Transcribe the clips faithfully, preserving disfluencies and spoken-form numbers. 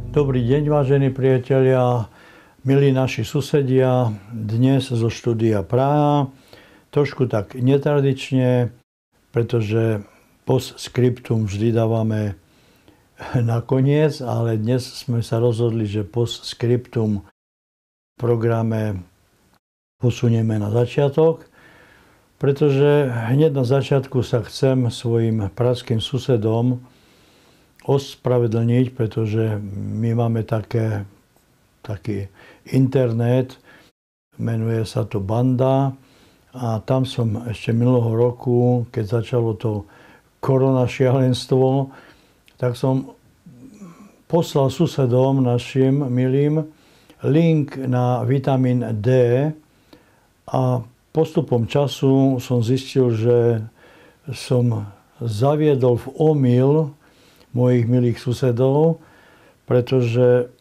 Dobrý deň, vážení priatelia, milí naši susedia, dnes zo štúdia Praha. Trošku tak netradične, pretože postscriptum vždy dávame nakoniec, ale dnes sme sa rozhodli, že postscriptum v programe posunieme na začiatok, pretože hneď na začiatku sa chcem svojim pražským susedom ospravedlniť, pretože my máme také, taký internet, menuje sa to Banda a tam som ešte minulého roku, keď začalo to korona šialenstvo, tak som poslal susedom našim milým link na vitamín D a postupom času som zistil, že som zaviedol v omyl mojich milých susedov, pretože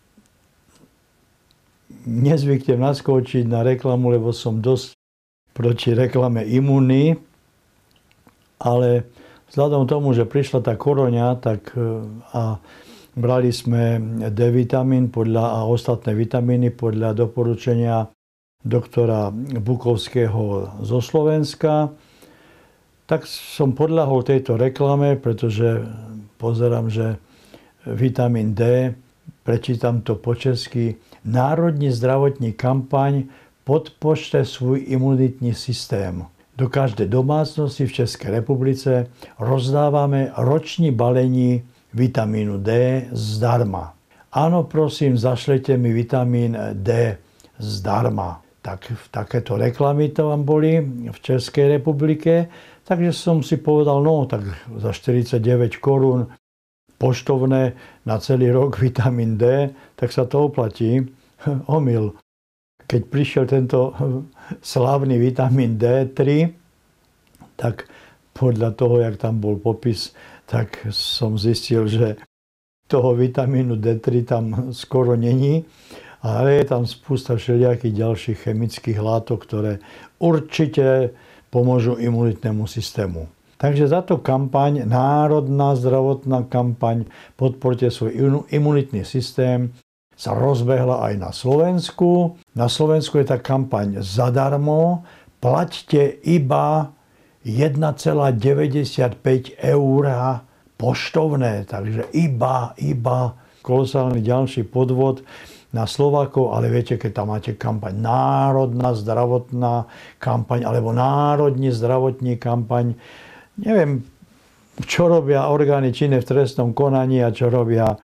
nezvyknem naskočiť na reklamu, lebo som dosť proti reklame imunný, ale vzhľadom tomu, že prišla tá koroňa, tak a brali sme D-vitamín podľa, a ostatné vitamíny podľa doporučenia doktora Bukovského zo Slovenska, tak som podľahol tejto reklame, pretože pozerám, že vitamín D, prečítam to po česky, Národní zdravotní kampaň podpořte svůj imunitní systém. Do každé domácnosti v České republice rozdáváme roční balení vitamínu D zdarma. Ano, prosím, zašlete mi vitamín D zdarma. Tak takéto reklamy to vám boli v Českej republike. Takže som si povedal, no tak za štyridsaťdeväť korún poštovné na celý rok vitamín D, tak sa to oplatí. Omyl. Keď prišiel tento slávny vitamín D tri, tak podľa toho, jak tam bol popis, tak som zistil, že toho vitamínu D tri tam skoro není, ale je tam spústa všelijakých ďalších chemických látok, ktoré určite pomôžu imunitnému systému. Takže táto kampaň, národná zdravotná kampaň Podporte svoj imunitný systém, sa rozbehla aj na Slovensku. Na Slovensku je tá kampaň zadarmo. Plaťte iba jeden celá deväťdesiatpäť eur poštovné. Takže iba, iba kolosálny ďalší podvod na Slovákov, ale viete, keď tam máte kampaň národná zdravotná kampaň alebo národní zdravotní kampaň, neviem, čo robia orgány činné v trestnom konaní a čo robia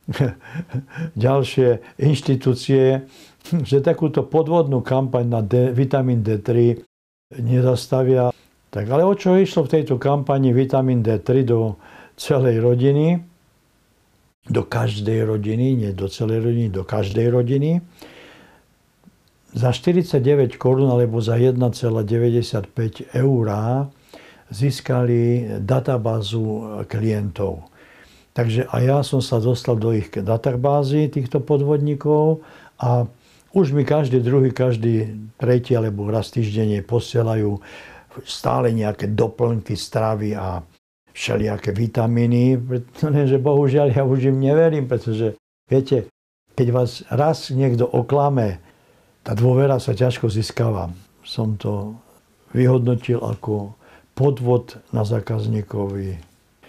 ďalšie inštitúcie, že takúto podvodnú kampaň na D, vitamín D tri nezastavia. Tak ale o čo išlo v tejto kampani vitamín D tri do celej rodiny, do každej rodiny, nie do celej rodiny, do každej rodiny. Za štyridsaťdeväť korún alebo za jeden celá deväťdesiatpäť eur získali databázu klientov. Takže aj ja som sa dostal do ich databázy týchto podvodníkov a už mi každý druhý, každý tretí alebo raz týždenne posielajú stále nejaké doplnky stravy a všelijaké vitamíny, pretože bohužiaľ ja už im neverím, pretože viete, keď vás raz niekto oklame, tá dôvera sa ťažko získava. Som to vyhodnotil ako podvod na zákazníkovi.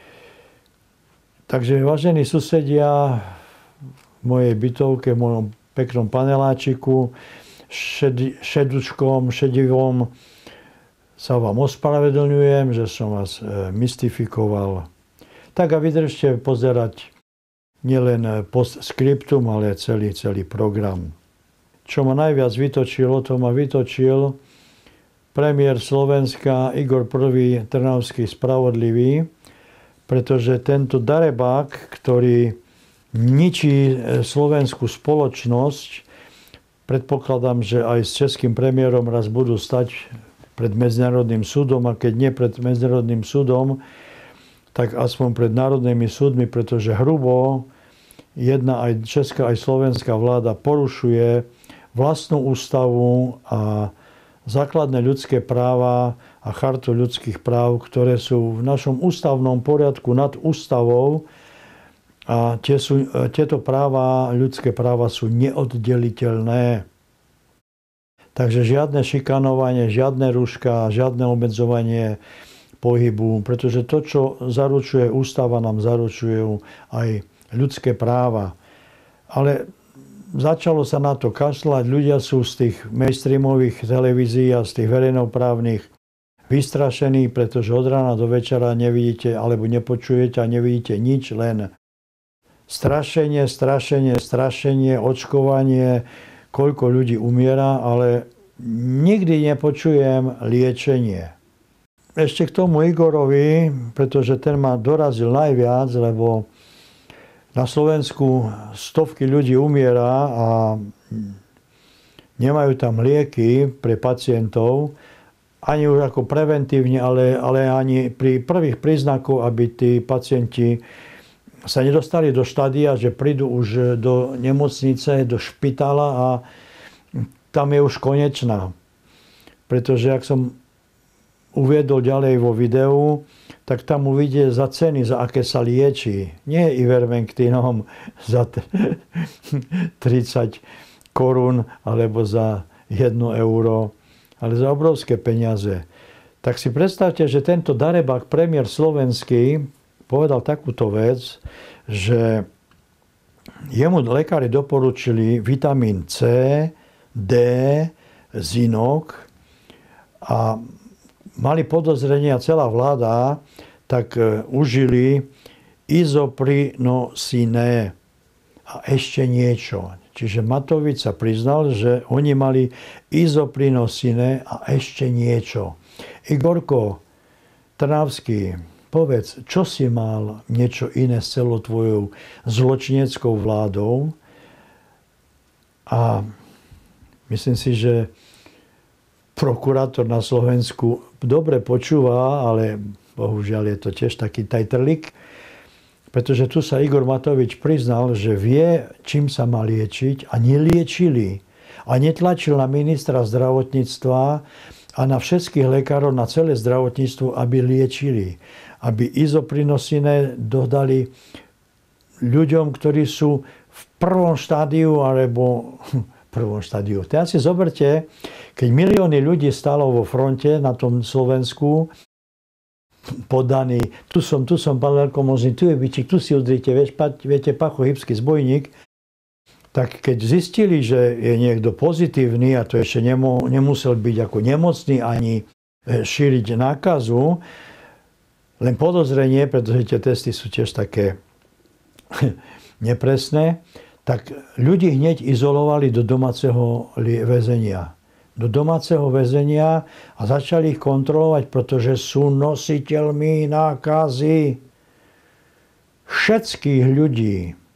Takže vážení susedia, v mojej bytovke, v mojom peknom paneláčiku, šed, šedučkom, šedivom, sa vám ospravedlňujem, že som vás mystifikoval. Tak a vydržte pozerať nielen postscriptum, ale celý, celý program. Čo ma najviac vytočilo, to ma vytočil premiér Slovenska Igor I. Trnavský spravodlivý, pretože tento darebák, ktorý ničí slovenskú spoločnosť, predpokladám, že aj s českým premiérom raz budú stať pred Medzinárodným súdom, a keď nie pred Medzinárodným súdom, tak aspoň pred národnými súdmi, pretože hrubo jedna aj česká, aj slovenská vláda porušuje vlastnú ústavu a základné ľudské práva a chartu ľudských práv, ktoré sú v našom ústavnom poriadku nad ústavou. A tie sú, tieto práva, ľudské práva sú neoddeliteľné. Takže žiadne šikanovanie, žiadne rúška, žiadne obmedzovanie pohybu, pretože to, čo zaručuje ústava, nám zaručujú aj ľudské práva. Ale začalo sa na to kašľať. Ľudia sú z tých mainstreamových televízií a z tých verejnoprávnych vystrašení, pretože od rána do večera nevidíte alebo nepočujete a nevidíte nič, len strašenie, strašenie, strašenie, očkovanie, koľko ľudí umiera, ale nikdy nepočujem liečenie. Ešte k tomu Igorovi, pretože ten ma dorazil najviac, lebo na Slovensku stovky ľudí umiera a nemajú tam lieky pre pacientov, ani už ako preventívne, ale, ale ani pri prvých príznakoch, aby tí pacienti sa nedostali do štádia, že prídu už do nemocnice, do špitala a tam je už konečná. Pretože ak som uviedol ďalej vo videu, tak tam uvidie za ceny, za aké sa lieči. Nie Ivermectinom za tridsať korún alebo za jedno euro, ale za obrovské peniaze. Tak si predstavte, že tento darebák, premiér slovenský, povedal takúto vec, že jemu lekári doporučili vitamín C, D, zinok a mali podozrenia, celá vláda, tak užili izoprinosyné a ešte niečo. Čiže Matovič sa priznal, že oni mali izoprinosyné a ešte niečo. Igorko Trnavský, povedz, čo si mal niečo iné s celou tvojou zločineckou vládou? A myslím si, že prokurátor na Slovensku dobre počúva, ale bohužiaľ je to tiež taký tajtrlik, pretože tu sa Igor Matovič priznal, že vie, čím sa má liečiť a neliečili. A netlačil na ministra zdravotníctva a na všetkých lekárov, na celé zdravotníctvo, aby liečili. Aby izoprinosyné dodali ľuďom, ktorí sú v prvom štádiu alebo prvom štádiu. Teraz si zoberte, keď milióny ľudí stálo vo fronte na tom Slovensku, podaní, tu som, tu som, pán veľkomocný, tu je bičík, tu si udrite, viete, pachohybský zbojník, tak keď zistili, že je niekto pozitívny, a to ešte nemo, nemusel byť ako nemocný ani šíriť nákazu, len podozrenie, pretože tie testy sú tiež také nepresné, tak ľudí hneď izolovali do domáceho väzenia. Do domáceho väzenia a začali ich kontrolovať, pretože sú nositeľmi nákazy všetkých ľudí.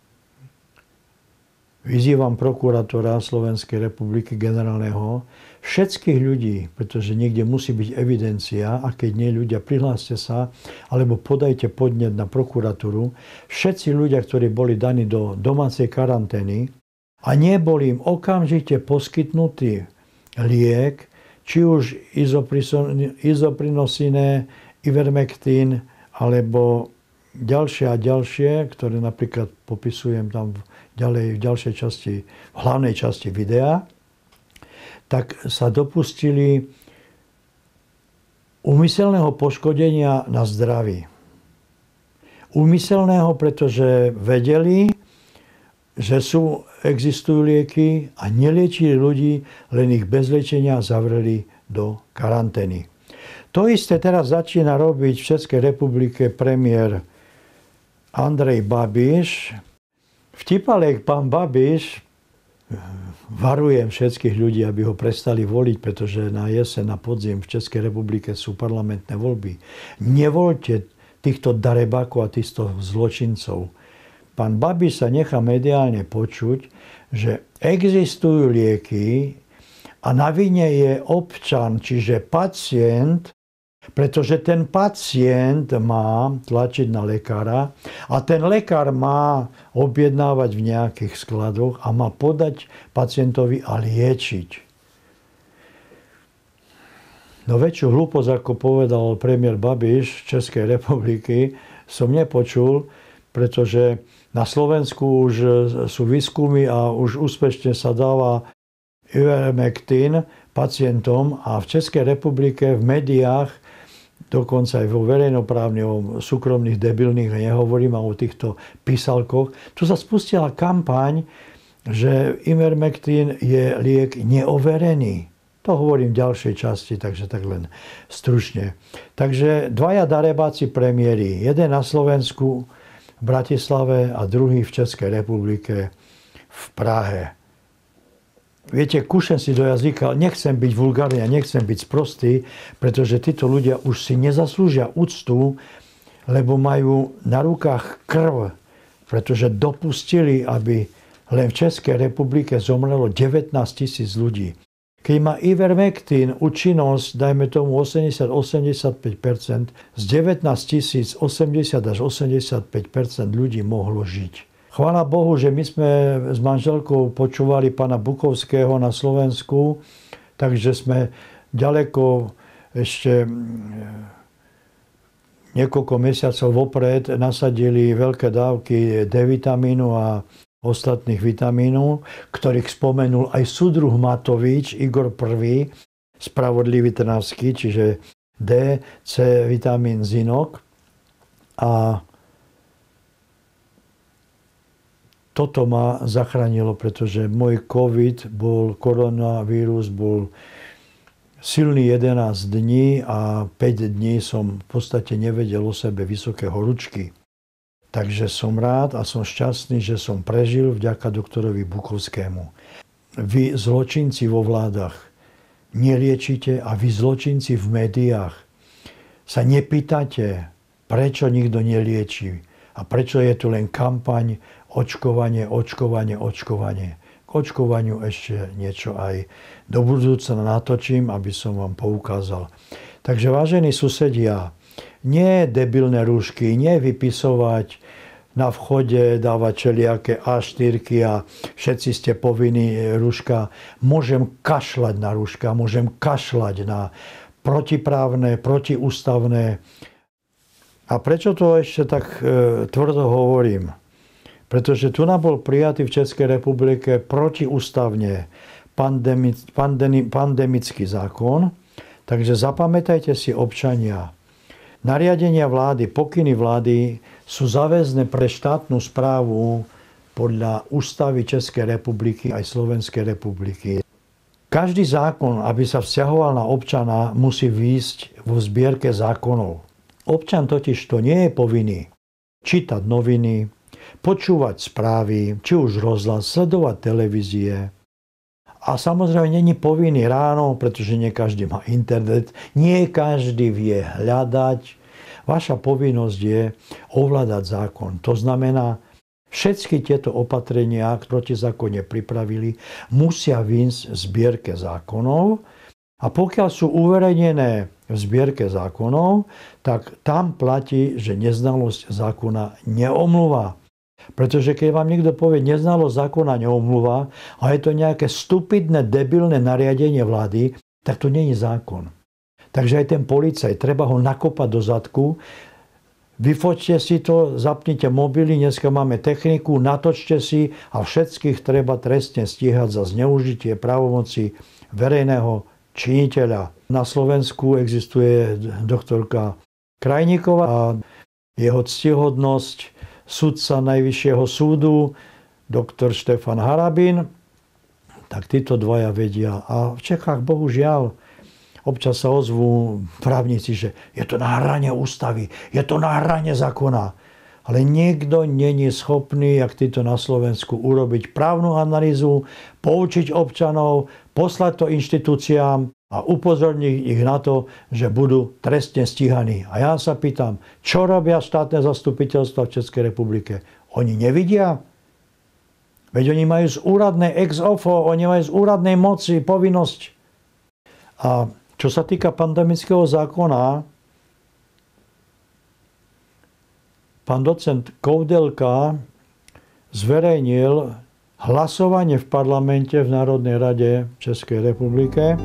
Vyzývam prokurátora Slovenskej republiky generálneho, všetkých ľudí, pretože niekde musí byť evidencia a keď nie ľudia, prihláste sa alebo podajte podnet na prokuratúru. Všetci ľudia, ktorí boli daní do domácej karantény a neboli im okamžite poskytnutý liek, či už izoprinosyné, Ivermectin alebo ďalšie a ďalšie, ktoré napríklad popisujem tam ďalej v ďalšej časti, v hlavnej časti videa, tak sa dopustili úmyselného poškodenia na zdraví. Úmyselného, pretože vedeli, že sú, existujú lieky a neliečili ľudí, len ich bez liečenia zavreli do karantény. To isté teraz začína robiť v Českej republike premiér Andrej Babiš. Vtipalek pán Babiš, varujem všetkých ľudí, aby ho prestali voliť, pretože na jeseň, na podzim v Českej republike sú parlamentné voľby. Nevoľte týchto darebákov a týchto zločincov. Pán Babiš sa nechá mediálne počuť, že existujú lieky a na vine je občan, čiže pacient, pretože ten pacient má tlačiť na lekára a ten lekár má objednávať v nejakých skladoch a má podať pacientovi a liečiť. No väčšiu hlúposť, ako povedal premiér Babiš Českej republiky, som nepočul, pretože na Slovensku už sú výskumy a už úspešne sa dáva Ivermectin pacientom a v Českej republike v médiách, dokonca aj vo verejnoprávnych, o súkromných debilných, nehovorím o týchto písalkoch, tu sa spustila kampaň, že Ivermectin je liek neoverený. To hovorím v ďalšej časti, takže tak len stručne. Takže dvaja darebáci premiéry, jeden na Slovensku, v Bratislave a druhý v Českej republike v Prahe. Viete, kúšem si do jazyka, nechcem byť vulgárny a nechcem byť sprostý, pretože títo ľudia už si nezaslúžia úctu, lebo majú na rukách krv, pretože dopustili, aby len v Českej republike zomrelo devätnásť tisíc ľudí. Keď má Ivermectin účinnosť, dajme tomu osemdesiat až osemdesiatpäť percent, z devätnásť tisíc osemdesiat až osemdesiatpäť percent ľudí mohlo žiť. Chvála Bohu, že my sme s manželkou počúvali pána Bukovského na Slovensku, takže sme ďaleko ešte niekoľko mesiacov vopred nasadili veľké dávky D-vitamínu a ostatných vitamínov, ktorých spomenul aj súdruh Matovič, Igor I, spravodlivý trnavský, čiže D, C, vitamín, zinok. A toto ma zachránilo, pretože môj COVID bol, koronavírus bol silný jedenásť dní a päť dní som v podstate nevedel o sebe vysoké horúčky. Takže som rád a som šťastný, že som prežil vďaka doktorovi Bukovskému. Vy zločinci vo vládach neliečite a vy zločinci v médiách sa nepýtate, prečo nikto nelieči a prečo je tu len kampaň očkovanie, očkovanie, očkovanie. K očkovaniu ešte niečo aj do budúcna natočím, aby som vám poukázal. Takže vážení susedia, nie debilné rúšky, nie vypisovať na vchode, dávať všelijaké á štyri a všetci ste povinní rúška. Môžem kašľať na rúška, môžem kašľať na protiprávne, protiústavné. A prečo to ešte tak e, tvrdo hovorím? Pretože tu nám bol prijatý v Českej republike protiústavne pandemic, pandemi, pandemický zákon. Takže zapamätajte si, občania, nariadenia vlády, pokyny vlády sú záväzné pre štátnu správu podľa ústavy Českej republiky aj Slovenskej republiky. Každý zákon, aby sa vzťahoval na občana, musí výjsť vo zbierke zákonov. Občan totiž to nie je povinný čítať noviny, počúvať správy, či už rozhlas, sledovať televízie. A samozrejme není povinný ráno, pretože nie každý má internet, nie každý vie hľadať. Vaša povinnosť je ovládať zákon. To znamená, všetky tieto opatrenia, ktoré zákonne pripravili, musia výjsť v zbierke zákonov. A pokiaľ sú uverejnené v zbierke zákonov, tak tam platí, že neznalosť zákona neomluvá. Pretože keď vám niekto povie, neznalosť zákona neomluvá a je to nejaké stupidné, debilné nariadenie vlády, tak to nie je zákon. Takže aj ten policajt, treba ho nakopať do zadku, vyfoťte si to, zapnite mobily, dneska máme techniku, natočte si a všetkých treba trestne stíhať za zneužitie právomoci verejného činiteľa. Na Slovensku existuje doktorka Krajníková a jeho ctihodnosť sudca Najvyššieho súdu, doktor Štefan Harabin, tak títo dvaja vedia. A v Čechách bohužiaľ občas sa ozvú právnici, že je to na hrane ústavy, je to na hrane zákona. Ale nikto není schopný, jak títo na Slovensku, urobiť právnu analýzu, poučiť občanov, poslať to inštitúciám a upozorniť ich na to, že budú trestne stíhaní. A ja sa pýtam, čo robia štátne zastupiteľstva v Českej republike? Oni nevidia? Veď oni majú z úradnej ex ofo, oni majú z úradnej moci povinnosť. A čo sa týka pandemického zákona, pán docent Koudelka zverejnil hlasovanie v parlamente v Národnej rade v Českej republike.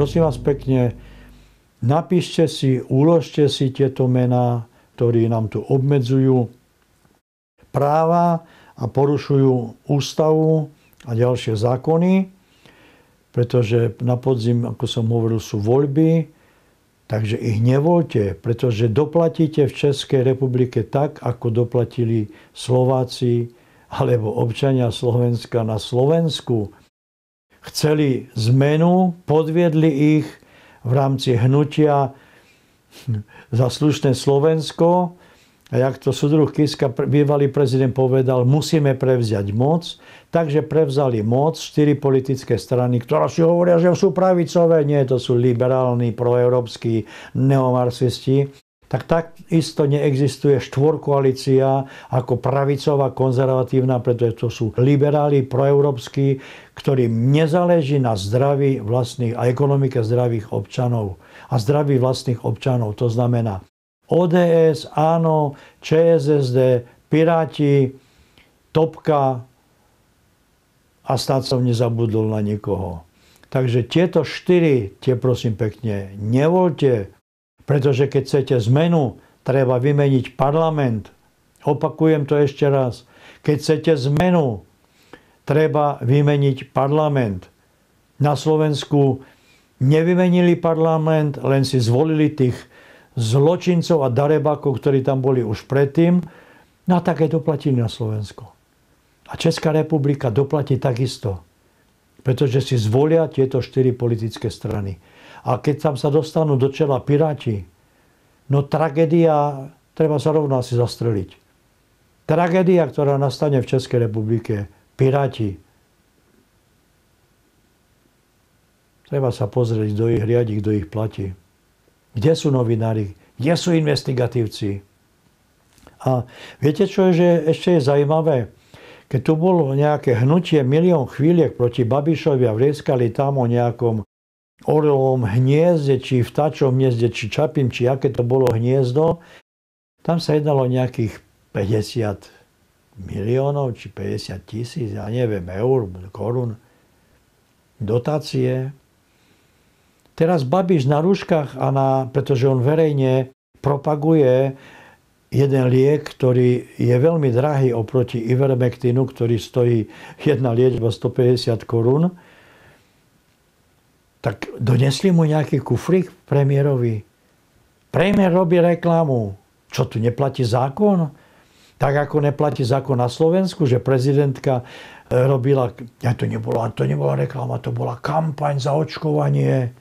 prosím vás pekne, napíšte si, uložte si tieto mená, ktorí nám tu obmedzujú práva a porušujú ústavu a ďalšie zákony, pretože na podzim, ako som hovoril, sú voľby, takže ich nevoľte, pretože doplatíte v Českej republike tak, ako doplatili Slováci alebo občania Slovenska na Slovensku. Chceli zmenu, podviedli ich v rámci hnutia za slušné Slovensko. A jak to súdruh Kiska, bývalý prezident, povedal, musíme prevziať moc. Takže prevzali moc štyri politické strany, ktoré si hovoria, že sú pravicové. Nie, to sú liberálni, proeurópski, neomarxisti. Tak takisto neexistuje štvorkoalícia ako pravicová, konzervatívna, pretože to sú liberáli, proeurópski, ktorým nezáleží na zdraví vlastných a ekonomike zdravých občanov. A zdraví vlastných občanov. To znamená ó dé es, Áno, Čé es es dé, Piráti, Topka a snad som nezabudol na nikoho. Takže tieto štyri, tie prosím pekne, nevoľte, pretože keď chcete zmenu, treba vymeniť parlament. Opakujem to ešte raz. Keď chcete zmenu, treba vymeniť parlament. Na Slovensku nevymenili parlament, len si zvolili tých zločincov a darebákov, ktorí tam boli už predtým, no a tak aj doplatili na Slovensko. A Česká republika doplatí takisto, pretože si zvolia tieto štyri politické strany. A keď tam sa dostanú do čela Piráti, no tragédia, treba sa rovno asi zastreliť. Tragédia, ktorá nastane v Českej republike, Piráti. Treba sa pozrieť, kto ich riadi, kto ich platí. Kde sú novinári? Kde sú investigatívci? A viete, čo je, že ešte je zaujímavé? Keď tu bolo nejaké hnutie milión chvíliek proti Babišovi a vrieskali tam o nejakom orlovom hniezde, či vtáčom hniezde, či čapím, či aké to bolo hniezdo, tam sa jednalo nejakých päťdesiat miliónov, či päťdesiat tisíc, ja neviem, eur, korún, dotácie. Teraz Babiš na rúškach, a na, pretože on verejne propaguje jeden liek, ktorý je veľmi drahý oproti Ivermectinu, ktorý stojí jedna liečba stopäťdesiat korún, tak donesli mu nejaký kufrík premiérovi. Premiér robí reklamu. Čo tu neplatí zákon? Tak ako neplatí zákon na Slovensku, že prezidentka robila, ja to nebola, to nebola reklama, to bola kampaň za očkovanie.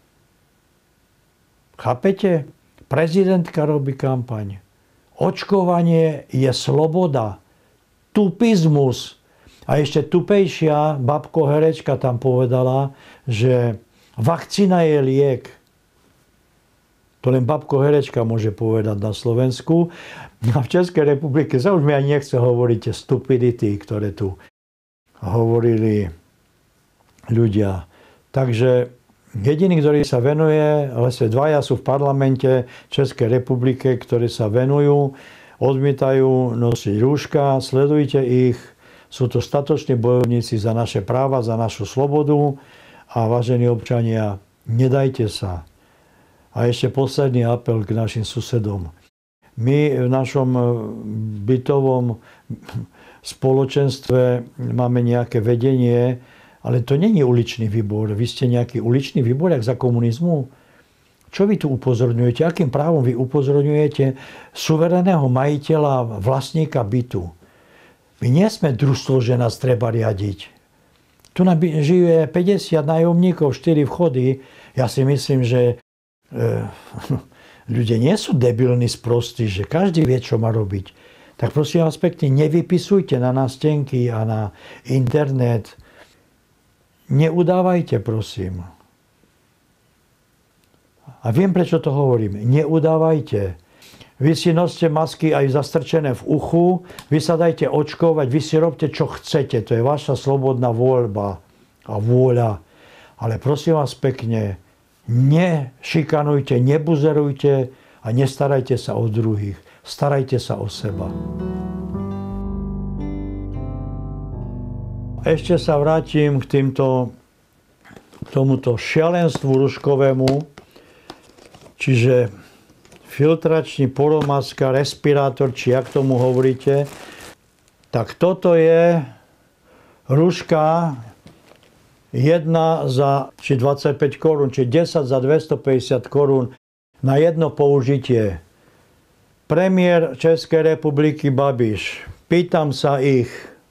Chápete? Prezidentka robí kampaň. Očkovanie je sloboda. Tupizmus. A ešte tupejšia babko herečka tam povedala, že vakcína je liek. To len babko herečka môže povedať na Slovensku. A v Českej republike sa už mi ani nechce hovoriť tie stupidity, ktoré tu hovorili ľudia. Takže jediný, ktorý sa venuje, vlastne dvaja sú v parlamente Českej republike, ktorí sa venujú, odmietajú nosiť rúška, sledujte ich. Sú to statoční bojovníci za naše práva, za našu slobodu a vážení občania, nedajte sa. A ešte posledný apel k našim susedom. My v našom bytovom spoločenstve máme nejaké vedenie, ale to nie je uličný výbor. Vy ste nejaký uličný výbor, jak za komunizmu? Čo vy tu upozorňujete? Akým právom vy upozorňujete suverénneho majiteľa, vlastníka bytu? My nie sme družstvo, že nás treba riadiť. Tu žije päťdesiat nájomníkov, štyri vchody. Ja si myslím, že e, ľudia nie sú debilní, sprostí, že každý vie, čo má robiť. Tak prosím vás pekne, nevypisujte na nástenky a na internet. Neudávajte, prosím. A viem, prečo to hovorím. Neudávajte. Vy si noste masky aj zastrčené v uchu, vy sa dajte očkovať, vy si robte, čo chcete. To je vaša slobodná voľba a vôľa. Ale prosím vás pekne, nešikanujte, nebuzerujte a nestarajte sa o druhých. Starajte sa o seba. Ešte sa vrátim k týmto tomuto šialenstvu ruškovému, čiže filtračný polomaska, respirátor, či jak tomu hovoríte, tak toto je ruška jedna za či dvadsaťpäť korún, či desať za dvestopäťdesiat korún na jedno použitie. Premiér Českej republiky Babiš, pýtam sa ich,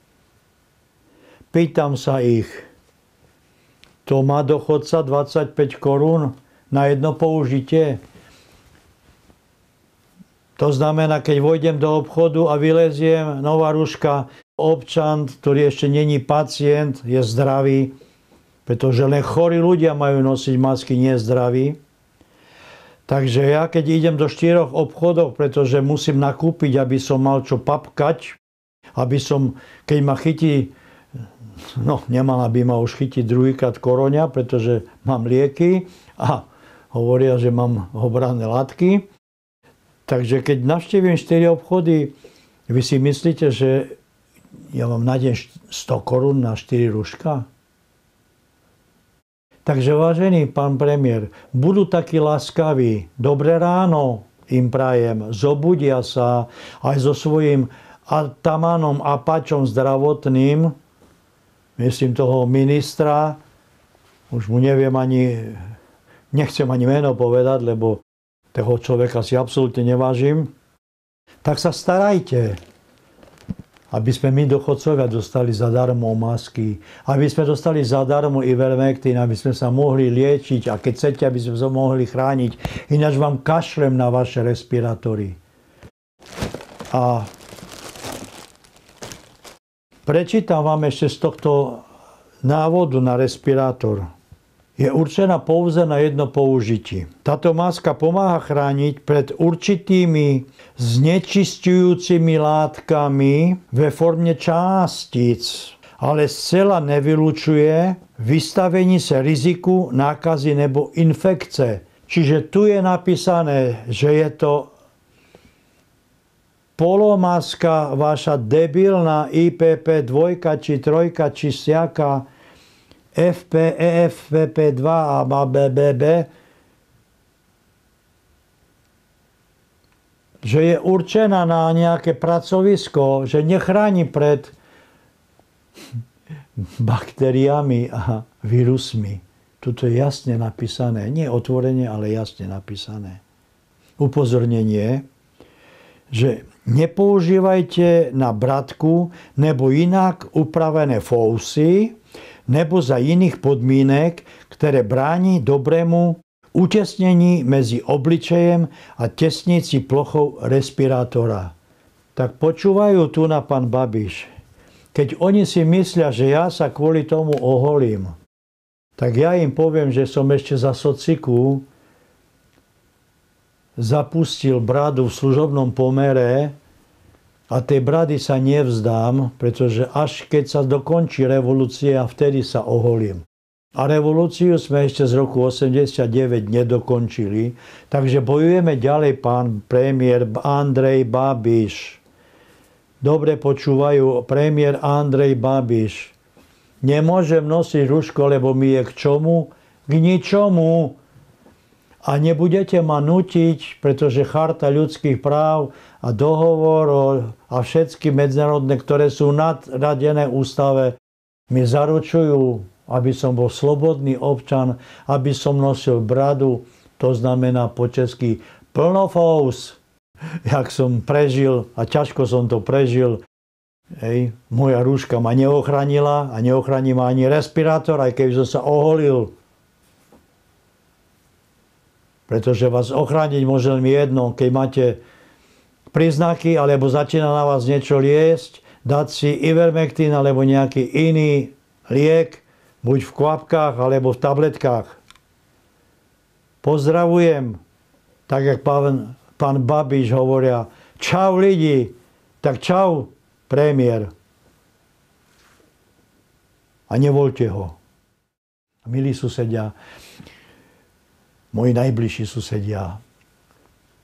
pýtam sa ich, to má dochodca dvadsaťpäť korún na jedno použitie? To znamená, keď vojdem do obchodu a vyleziem nová ruška, občan, ktorý ešte není pacient, je zdravý, pretože len chorí ľudia majú nosiť masky, nie zdraví. Takže ja, keď idem do štyroch obchodov, pretože musím nakúpiť, aby som mal čo papkať, aby som, keď ma chytí, no nemala by ma už chytiť druhýkrát koroňa, pretože mám lieky a hovoria, že mám obranné látky. Takže keď navštívim štyri obchody, vy si myslíte, že ja mám na deň sto korún na štyri ruška? Takže vážený pán premiér, budú takí láskaví, dobré ráno im prajem, zobudia sa aj so svojím atamanom Apačom zdravotným, myslím toho ministra, už mu neviem ani, nechcem ani meno povedať, lebo toho človeka si absolútne nevážim, tak sa starajte, aby sme my dochodcovia dostali zadarmo masky, aby sme dostali zadarmo Ivermectin, aby sme sa mohli liečiť a keď chcete, aby sme sa mohli chrániť. Ináč vám kašlem na vaše respirátory. A prečítam vám ešte z tohto návodu na respirátor. Je určená pouze na jedno použitie. Táto maska pomáha chrániť pred určitými znečisťujúcimi látkami ve forme částic, ale zcela nevylučuje vystavení sa riziku nákazy nebo infekce. Čiže tu je napísané, že je to polomaska vaša debilná í pé pé dva či tri či siaka ef pé, é ef pé dva a bé bé bé, že je určená na nejaké pracovisko, že nechráni pred baktériami a vírusmi. Tuto je jasne napísané, nie otvorene, ale jasne napísané. Upozornenie, že nepoužívajte na bratku nebo inak upravené fousy, nebo za iných podmínek, ktoré bráni dobrému utesnení medzi obličejem a tesnici plochou respirátora. Tak počúvajú tu na pán Babiš. Keď oni si myslia, že ja sa kvôli tomu oholím, tak ja im poviem, že som ešte za sociku zapustil bradu v služobnom pomere a tej brady sa nevzdám, pretože až keď sa dokončí revolúcia, vtedy sa oholím. A revolúciu sme ešte z roku osemdesiatdeväť nedokončili, takže bojujeme ďalej, pán premiér Andrej Babiš. Dobre počúvajú, premiér Andrej Babiš. Nemôžem nosiť ruško, lebo mi je k čomu? K ničomu. A nebudete ma nutiť, pretože Charta ľudských práv a dohovor a všetky medzinárodné, ktoré sú nadradené ústave, mi zaručujú, aby som bol slobodný občan, aby som nosil bradu, to znamená po česky plnofous, jak som prežil a ťažko som to prežil. Hej, moja rúška ma neochránila a neochrání ma ani respirátor, aj keď som sa oholil. Pretože vás ochrániť môže len jedno, keď máte príznaky, alebo začína na vás niečo liesť, dať si Ivermectin alebo nejaký iný liek, buď v kvapkách, alebo v tabletkách. Pozdravujem, tak jak pán, pán Babiš hovoria, čau lidi, tak čau premiér. A nevoľte ho. Milí susedia, moji najbližší susedia,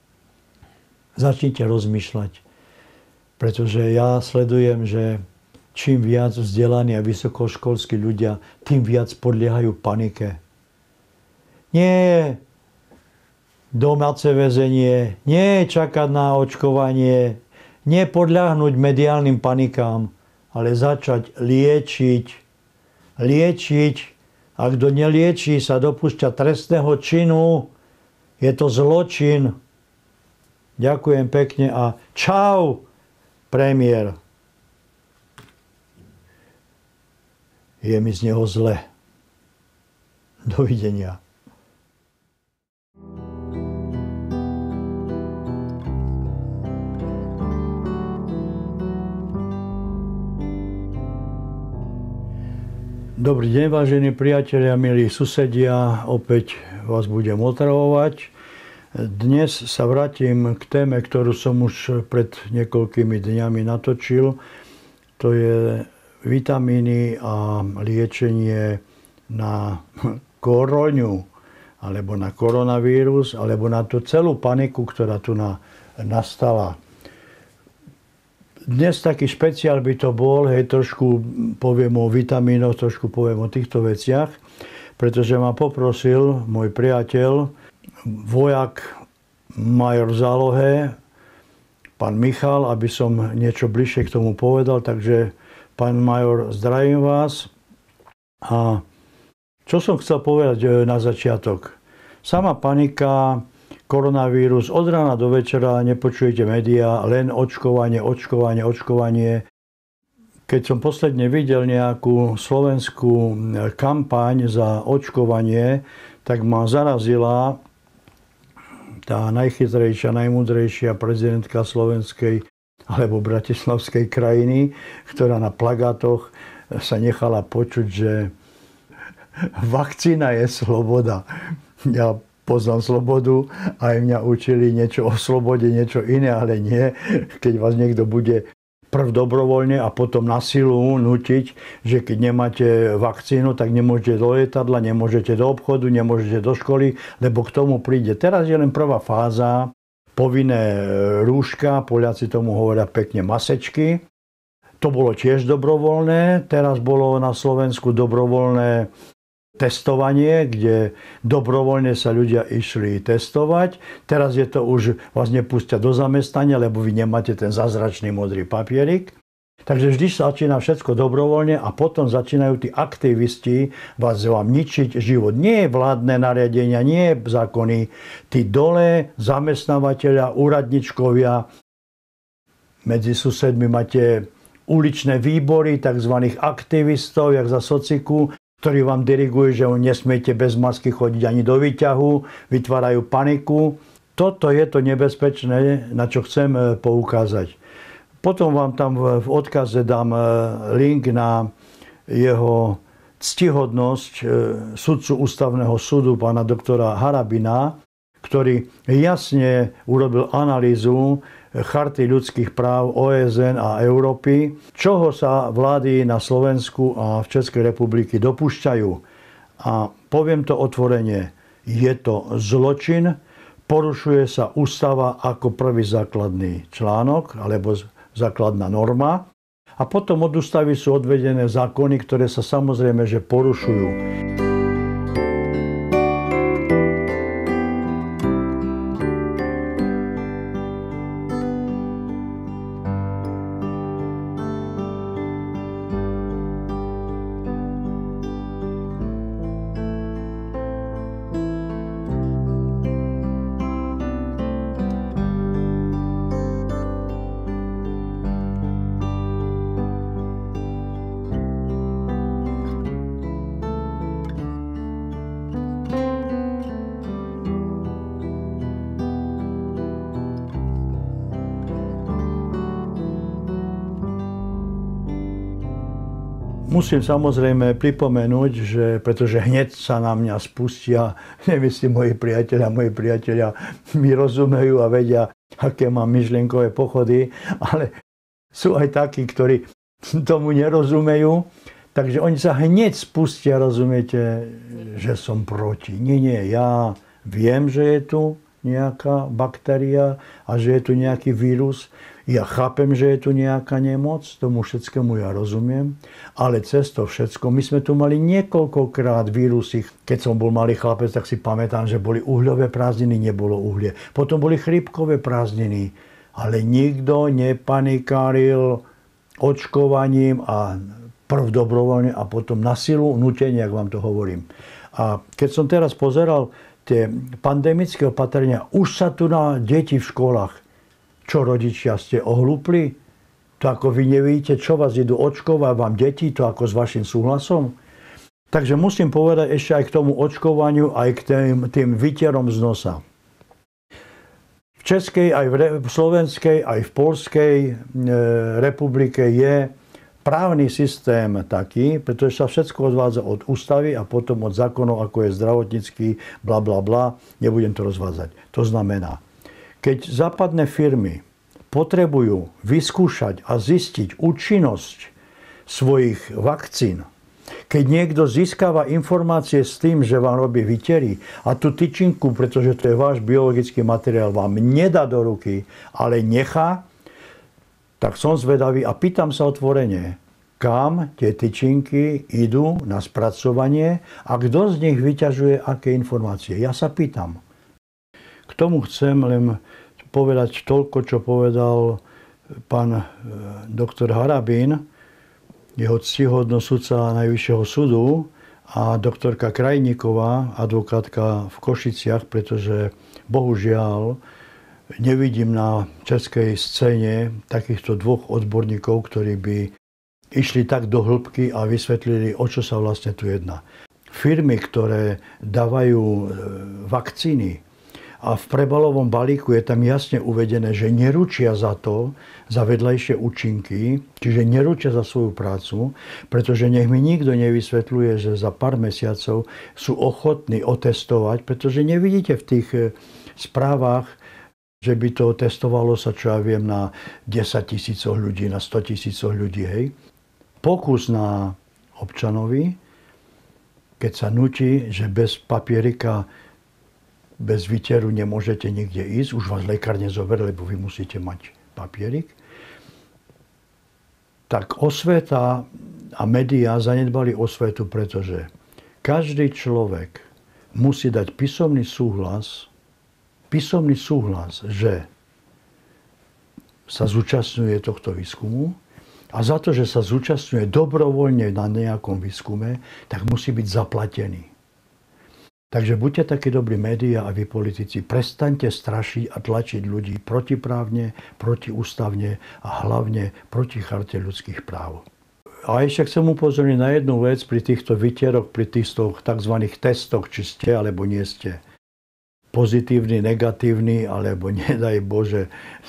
začnite rozmýšľať, pretože ja sledujem, že čím viac vzdelaní a vysokoškolskí ľudia, tým viac podliehajú panike. Nie domáce väzenie, nie čakať na očkovanie, nie podľahnúť mediálnym panikám, ale začať liečiť. Liečiť. A kto neliečí, sa dopúšťa trestného činu. Je to zločin. Ďakujem pekne a čau, premiér. Je mi z neho zle. Dovidenia. Dobrý deň, vážení priatelia, milí susedia, opäť vás budem otravovať. Dnes sa vrátim k téme, ktorú som už pred niekoľkými dňami natočil. To je vitamíny a liečenie na koroňu, alebo na koronavírus, alebo na tú celú paniku, ktorá tu na, nastala. Dnes taký špeciál by to bol, hej, trošku poviem o vitamínoch, trošku poviem o týchto veciach, pretože ma poprosil môj priateľ, vojak, major v zálohe, pán Michal, aby som niečo bližšie k tomu povedal, takže pán major, zdravím vás. A čo som chcel povedať na začiatok? Sama panika, koronavírus, od rána do večera nepočujete médiá, len očkovanie, očkovanie, očkovanie. Keď som posledne videl nejakú slovenskú kampaň za očkovanie, tak ma zarazila tá najchytrejšia, najmudrejšia prezidentka slovenskej alebo bratislavskej krajiny, ktorá na plagátoch sa nechala počuť, že vakcína je sloboda. Ja poznám slobodu, aj mňa učili niečo o slobode, niečo iné, ale nie. Keď vás niekto bude prv dobrovoľne a potom na silu nútiť, že keď nemáte vakcínu, tak nemôžete do lietadla, nemôžete do obchodu, nemôžete do školy, lebo k tomu príde. Teraz je len prvá fáza, povinné rúška, Poliaci tomu hovoria pekne masečky. To bolo tiež dobrovoľné, teraz bolo na Slovensku dobrovoľné testovanie, kde dobrovoľne sa ľudia išli testovať. Teraz je to už, vás nepustia do zamestnania, lebo vy nemáte ten zázračný modrý papierik. Takže vždy začína všetko dobrovoľne a potom začínajú tí aktivisti vás vám ničiť život. Nie je vládne nariadenia, nie je zákony. Tí dole, zamestnávateľia, úradničkovia, medzi susedmi máte uličné výbory, tzv. Aktivistov, jak za sociku, ktorí vám dirigujú, že nesmiete bez masky chodiť ani do výťahu, vytvárajú paniku. Toto je to nebezpečné, na čo chcem poukázať. Potom vám tam v odkaze dám link na jeho ctihodnosť sudcu ústavného súdu, pána doktora Harabina, ktorý jasne urobil analýzu Charty ľudských práv ó es en a Európy, čoho sa vlády na Slovensku a v Českej republiky dopúšťajú. A poviem to otvorene, je to zločin, porušuje sa ústava ako prvý základný článok alebo základná norma a potom od ústavy sú odvedené zákony, ktoré sa samozrejme že porušujú. Musím samozrejme pripomenúť, že pretože hneď sa na mňa spustia, nemyslím moji priatelia, moji priatelia mi rozumejú a vedia, aké mám myšlienkové pochody, ale sú aj takí, ktorí tomu nerozumejú, takže oni sa hneď spustia, rozumiete, že som proti. Nie, nie, ja viem, že je tu nejaká baktéria a že je tu nejaký vírus. Ja chápem, že je tu nejaká nemoc, tomu všetkému ja rozumiem, ale cez to všetko, my sme tu mali niekoľkokrát vírusy. Keď som bol malý chlapec, tak si pamätám, že boli uhľové prázdniny, nebolo uhlie. Potom boli chrípkové prázdniny, ale nikto nepanikáril očkovaním a prv dobrovoľne a potom na silu, nutenie, ak vám to hovorím. A keď som teraz pozeral tie pandemické opatrenia, už sa tu na deti v školách. Čo rodičia, ste ohlúpli? To ako vy nevidíte, čo vás idú očkovať vám deti, to ako s vašim súhlasom? Takže musím povedať ešte aj k tomu očkovaniu, aj k tým, tým vyterom z nosa. V Českej, aj v, v Slovenskej, aj v Poľskej e, republike je právny systém taký, pretože sa všetko odvádza od ústavy a potom od zákonov, ako je zdravotnícky, bla bla bla. Nebudem to rozvádzať. To znamená, keď západné firmy potrebujú vyskúšať a zistiť účinnosť svojich vakcín, keď niekto získava informácie s tým, že vám robí vytery a tú tyčinku, pretože to je váš biologický materiál, vám nedá do ruky, ale nechá, tak som zvedavý a pýtam sa otvorene, kam tie tyčinky idú na spracovanie a kto z nich vyťažuje aké informácie. Ja sa pýtam. K tomu chcem len povedať toľko, čo povedal pán doktor Harabín, jeho ctihodný sudca Najvyššieho súdu a doktorka Krajníková, advokátka v Košiciach, pretože bohužiaľ nevidím na českej scéne takýchto dvoch odborníkov, ktorí by išli tak do hĺbky a vysvetlili, o čo sa vlastne tu jedná. Firmy, ktoré dávajú vakcíny, a v prebalovom balíku je tam jasne uvedené, že neručia za to, za vedľajšie účinky, čiže neručia za svoju prácu, pretože nech mi nikto nevysvetľuje, že za pár mesiacov sú ochotní otestovať, pretože nevidíte v tých správach, že by to testovalo sa, čo ja viem, na desať tisícoch ľudí, na sto tisícoch ľudí. Hej. Pokus na občanovi, keď sa nutí, že bez papierika, bez výteru nemôžete nikde ísť, už vás lekár nezoberie, lebo vy musíte mať papierik. Tak osveta a médiá zanedbali osvetu, pretože každý človek musí dať písomný súhlas, písomný súhlas, že sa zúčastňuje tohto výskumu a za to, že sa zúčastňuje dobrovoľne na nejakom výskume, tak musí byť zaplatený. Takže buďte takí dobrí médiá a vy politici, prestaňte strašiť a tlačiť ľudí protiprávne, protiústavne a hlavne proti charte ľudských práv. A ešte chcem upozorniť na jednu vec pri týchto vytieroch, pri týchto tzv. Testoch, či ste alebo nie ste pozitívny, negatívny, alebo nedaj Bože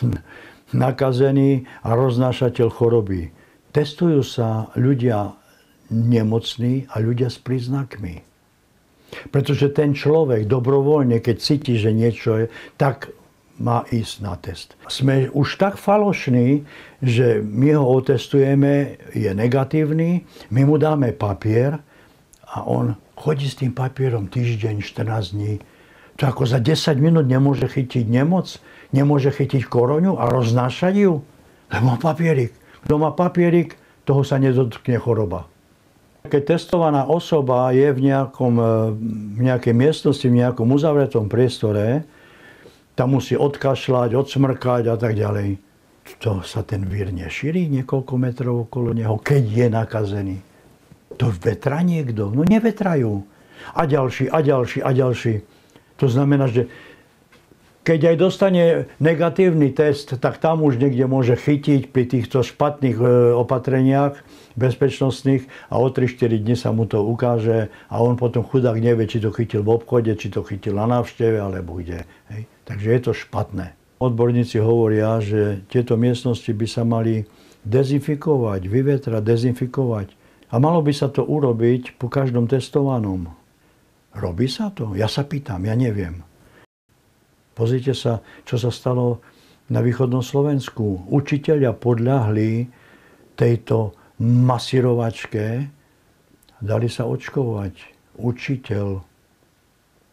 nakazený a roznášateľ choroby. Testujú sa ľudia nemocní a ľudia s príznakmi. Pretože ten človek dobrovoľne, keď cíti, že niečo je, tak má ísť na test. Sme už tak falošní, že my ho otestujeme, je negatívny, my mu dáme papier a on chodí s tým papierom týždeň, štrnásť dní. To ako za desať minút nemôže chytiť nemoc, nemôže chytiť koronu a roznášať ju, lebo má papierik. Kto má papierik, toho sa nedotkne choroba. Keď testovaná osoba je v, nejakom, v nejakej miestnosti, v nejakom uzavretom priestore, tam musí odkašľať, odsmrkať a tak ďalej. To sa ten vír nešíri niekoľko metrov okolo neho, keď je nakazený. To vetrá niekto? No nevetrajú. A ďalší, a ďalší, a ďalší. To znamená, že keď aj dostane negatívny test, tak tam už niekde môže chytiť pri týchto špatných opatreniach bezpečnostných a o tri štyri dni sa mu to ukáže a on potom chudák nevie, či to chytil v obchode, či to chytil na návšteve, alebo kde. Hej. Takže je to špatné. Odborníci hovoria, že tieto miestnosti by sa mali dezinfikovať, vyvetrať, dezinfikovať. A malo by sa to urobiť po každom testovanom. Robí sa to? Ja sa pýtam, ja neviem. Pozrite sa, čo sa stalo na východnom Slovensku. Učitelia podľahli tejto masírovačke, dali sa očkovať. Učiteľ.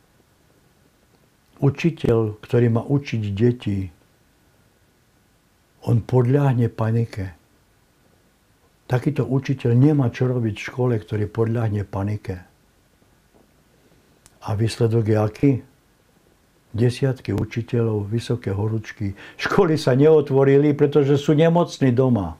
Učiteľ, ktorý má učiť deti. on podľahne panike. Takýto učiteľ nemá čo robiť v škole, ktorý podľahne panike. A výsledok je aký? Desiatky učiteľov, vysoké horúčky. Školy sa neotvorili, pretože sú nemocní doma.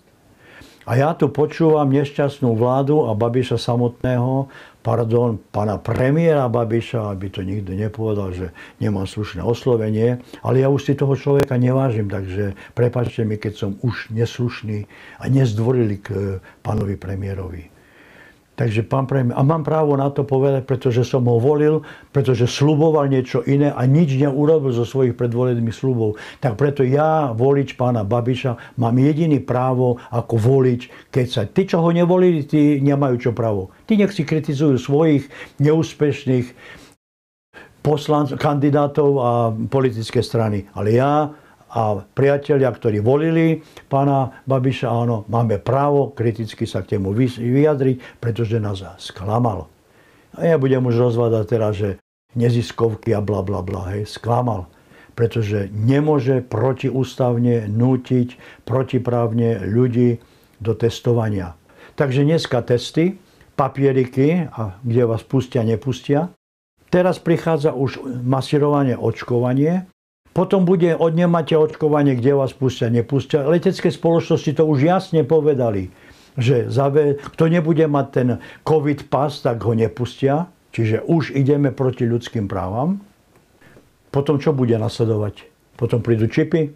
A ja tu počúvam nešťastnú vládu a Babiša samotného, pardon, pána premiéra Babiša, aby to nikto nepovedal, že nemá slušné oslovenie, ale ja už si toho človeka nevážim, takže prepáčte mi, keď som už neslušný a nezdvorilý k pánovi premiérovi. Takže pán premiér, a mám právo na to povedať, pretože som ho volil, pretože sľuboval niečo iné a nič neurobil zo svojich predvolebných sľubov. Tak preto ja, volič pána Babiša, mám jediný právo ako volič, keď sa tí, čo ho nevolili, tí nemajú čo právo. Tí nech si kritizujú svojich neúspešných poslancov, kandidátov a politické strany. Ale ja a priatelia, ktorí volili pána Babiša, áno, máme právo kriticky sa k tému vyjadriť, pretože nás sklamal. A ja budem už rozvádať teraz, že neziskovky a bla bla bla, hej, sklamal. Pretože nemôže protiústavne nútiť protiprávne ľudí do testovania. Takže dneska testy, papieriky, a kde vás pustia, nepustia. Teraz prichádza už masírovanie, očkovanie. Potom bude odnemáte očkovanie, kde vás pustia, nepustia. Letecké spoločnosti to už jasne povedali, že kto nebude mať ten COVID pas, tak ho nepustia. Čiže už ideme proti ľudským právam. Potom čo bude nasledovať? Potom prídu čipy.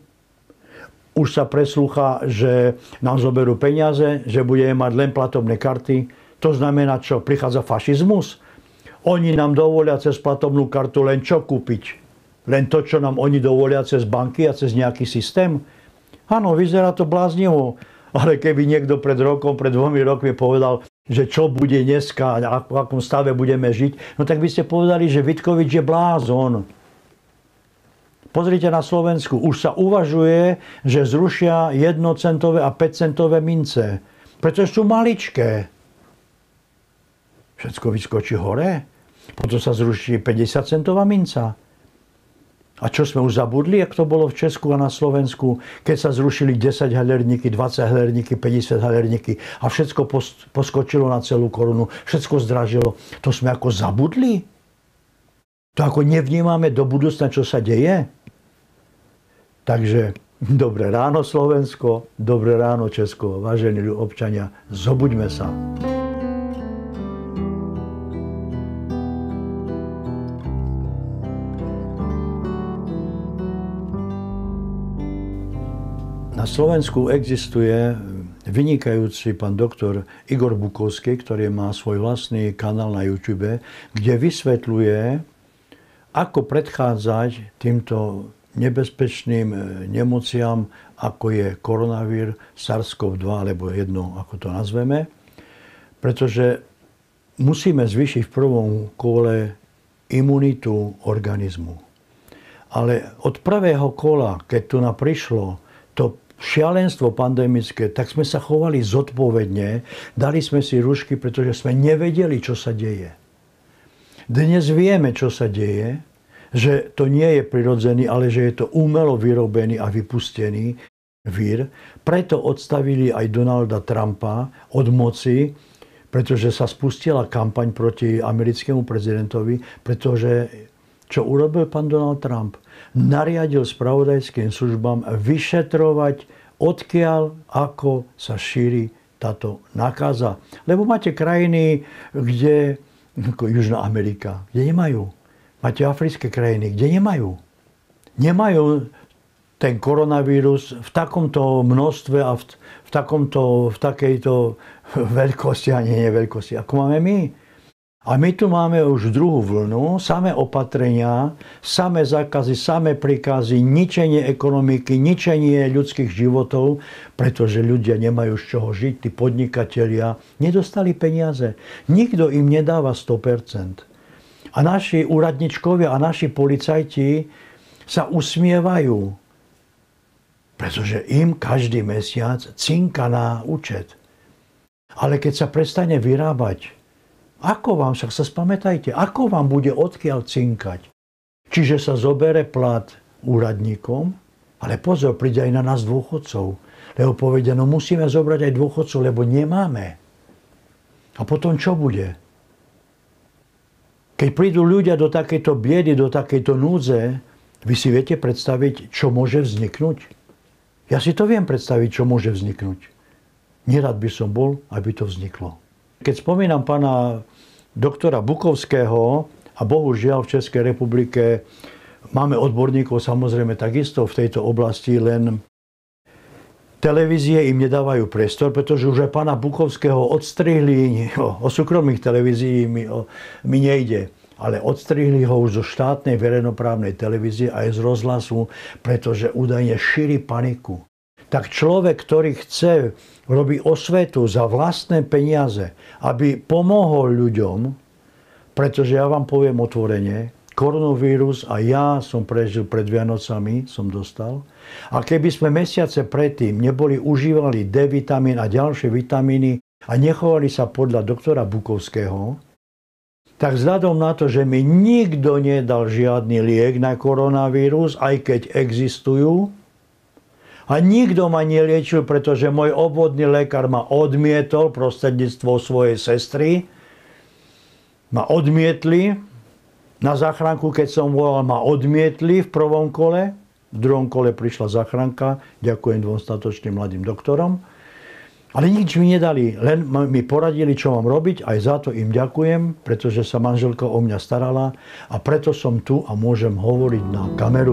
Už sa preslúcha, že nám zoberú peniaze, že budeme mať len platobné karty. To znamená čo? Prichádza fašizmus. Oni nám dovolia cez platobnú kartu len čo kúpiť? Len to, čo nám oni dovolia cez banky a cez nejaký systém? Áno, vyzerá to bláznivo. Ale keby niekto pred rokom, pred dvomi rokmi povedal, že čo bude dneska a v akom stave budeme žiť, no tak by ste povedali, že Vitkovič je blázon. Pozrite na Slovensku. Už sa uvažuje, že zrušia jednocentové a päťcentové mince. Pretože sú maličké. Všetko vyskočí hore. Potom sa zruší päťdesiatcentová minca. A čo sme už zabudli, jak to bolo v Česku a na Slovensku, keď sa zrušili desať halerníky, dvadsať halerníky, päťdesiat halerníky a všetko poskočilo na celú korunu, všetko zdražilo. To sme ako zabudli? To ako nevnímame do budúcna, čo sa deje? Takže dobré ráno Slovensko, dobré ráno Česko, vážení občania, zobuďme sa. Na Slovensku existuje vynikajúci pán doktor Igor Bukovský, ktorý má svoj vlastný kanál na YouTube, kde vysvetľuje, ako predchádzať týmto nebezpečným nemociam, ako je koronavír, SARS-CoV dva, alebo jedno, ako to nazveme. Pretože musíme zvýšiť v prvom kole imunitu organizmu. Ale od prvého kola, keď tu nám prišlo to šialenstvo pandemické, tak sme sa chovali zodpovedne, dali sme si rušky, pretože sme nevedeli, čo sa deje. Dnes vieme, čo sa deje, že to nie je prirodzený, ale že je to umelo vyrobený a vypustený vír. Preto odstavili aj Donalda Trumpa od moci, pretože sa spustila kampaň proti americkému prezidentovi, pretože čo urobil pán Donald Trump? Nariadil spravodajským službám vyšetrovať, odkiaľ, ako sa šíri táto nákaza. Lebo máte krajiny, kde, ako Južná Amerika, kde nemajú. Máte africké krajiny, kde nemajú. Nemajú ten koronavírus v takomto množstve a v, v, takomto, v takejto veľkosti, a nie veľkosti, ako máme my. A my tu máme už druhú vlnu, samé opatrenia, samé zákazy, samé príkazy, ničenie ekonomiky, ničenie ľudských životov, pretože ľudia nemajú z čoho žiť, tí podnikatelia nedostali peniaze. Nikto im nedáva sto percent. A naši úradničkovia a naši policajti sa usmievajú, pretože im každý mesiac cinka na účet. Ale keď sa prestane vyrábať, ako vám, však sa spamätajte, ako vám bude odkiaľ cinkať? Čiže sa zobere plat úradníkom Ale pozor, príde aj na nás dôchodcov. Lebo povedia, no musíme zobrať aj dôchodcov, lebo nemáme. A potom čo bude? Keď prídu ľudia do takejto biedy, do takejto núdze, vy si viete predstaviť, čo môže vzniknúť? Ja si to viem predstaviť, čo môže vzniknúť. Nerad by som bol, aby to vzniklo. Keď spomínam pána doktora Bukovského, a bohužiaľ v Českej republike máme odborníkov samozrejme takisto v tejto oblasti, len televízie im nedávajú priestor, pretože už aj pána Bukovského odstrihli, o, o súkromných televízií mi, o, mi nejde, ale odstrihli ho už zo štátnej verejnoprávnej televízie aj z rozhlasu, pretože údajne šíri paniku. Tak človek, ktorý chce robiť osvetu za vlastné peniaze, aby pomohol ľuďom, pretože ja vám poviem otvorene, koronavírus a ja som prežil pred Vianocami, som dostal. A keby sme mesiace predtým neboli užívali D vitamín a ďalšie vitamíny a nechovali sa podľa doktora Bukovského, tak vzhľadom na to, že mi nikto nedal žiadny liek na koronavírus, aj keď existujú, a nikto ma neliečil, pretože môj obvodný lekár ma odmietol prostredníctvom svojej sestry, ma odmietli, na záchranku, keď som volal, ma odmietli v prvom kole. V druhom kole prišla záchranka. Ďakujem dvom statočným mladým doktorom. Ale nič mi nedali. Len mi poradili, čo mám robiť. Aj za to im ďakujem, pretože sa manželka o mňa starala. A preto som tu a môžem hovoriť na kameru.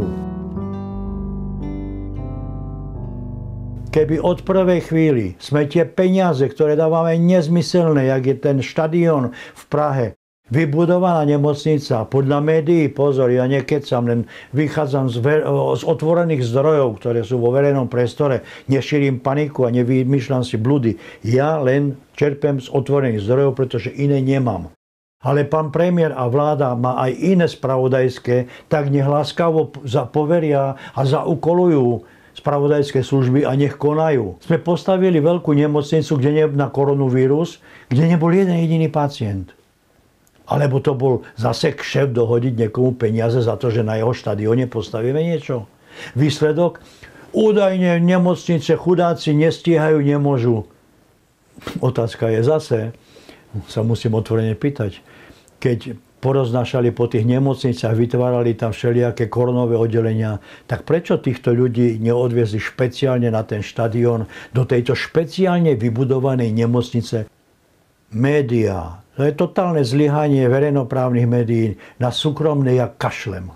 Keby od prvej chvíli sme tie peniaze, ktoré dávame nezmyselné, jak je ten štadión v Prahe, vybudovaná nemocnica, podľa médií, pozor, ja nekecam, len vychádzam z, ver- z otvorených zdrojov, ktoré sú vo verejnom priestore, nešírim paniku a nevymýšľam si blúdy. Ja len čerpem z otvorených zdrojov, pretože iné nemám. Ale pán premiér a vláda má aj iné spravodajské, tak nech láskavo poveria a zaukolujú spravodajské služby a nech konajú. Sme postavili veľkú nemocnicu, kde ne, na koronavírus, kde nebol jeden jediný pacient. Alebo to bol zase kšeft dohodiť niekomu peniaze za to, že na jeho štadióne postavíme niečo. Výsledok? Údajne nemocnice chudáci nestíhajú, nemôžu. Otázka je zase, sa musím otvorene pýtať, keď poroznášali po tých nemocniciach, vytvárali tam všelijaké koronové oddelenia, tak prečo týchto ľudí neodviezli špeciálne na ten štadión, do tejto špeciálne vybudovanej nemocnice? Média. To je totálne zlyhanie verejnoprávnych médií na súkromné, jak kašlem.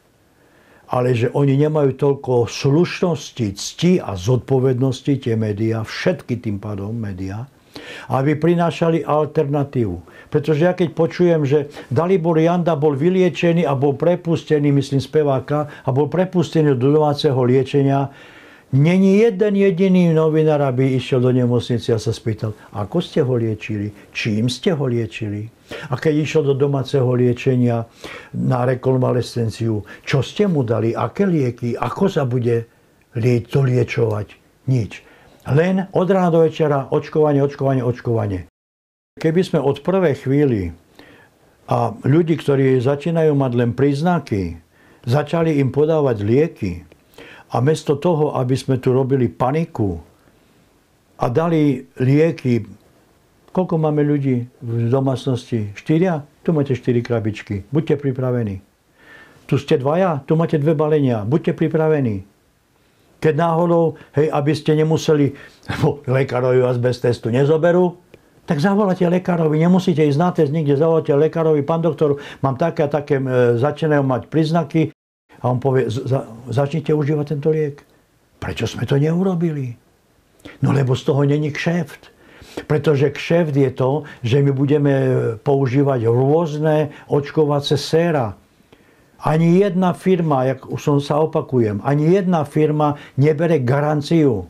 Ale že oni nemajú toľko slušnosti, cti a zodpovednosti, tie médiá, všetky tým pádom médiá, aby prinášali alternatívu. Pretože ja keď počujem, že Dalibor Janda bol vyliečený a bol prepustený, myslím speváka, a bol prepustený do domáceho liečenia, není jeden jediný novinár, aby išiel do nemocnice a sa spýtal, ako ste ho liečili, čím ste ho liečili. A keď išiel do domáceho liečenia na rekonvalescenciu, čo ste mu dali, aké lieky, ako sa bude lieť, doliečovať. Nič. Len od rána do večera očkovanie, očkovanie, očkovanie. Keby sme od prvej chvíli a ľudí, ktorí začínajú mať len príznaky, začali im podávať lieky, a mesto toho, aby sme tu robili paniku a dali lieky, koľko máme ľudí v domácnosti? Štyria? Tu máte štyri krabičky. Buďte pripravení. Tu ste dvaja? Tu máte dve balenia. Buďte pripravení. Keď náhodou, hej, aby ste nemuseli, lebo lekárovi vás bez testu nezoberú, tak zavoláte lekárovi. Nemusíte ísť na test nikde. Zavoláte lekárovi. Pán doktor, mám také a také, e, začínajú mať príznaky. A on povie, za, začnite užívať tento liek. Prečo sme to neurobili? No lebo z toho není kšeft. Pretože kšeft je to, že my budeme používať rôzne očkovacie séra. Ani jedna firma, jak už som sa opakujem, ani jedna firma nebere garanciu.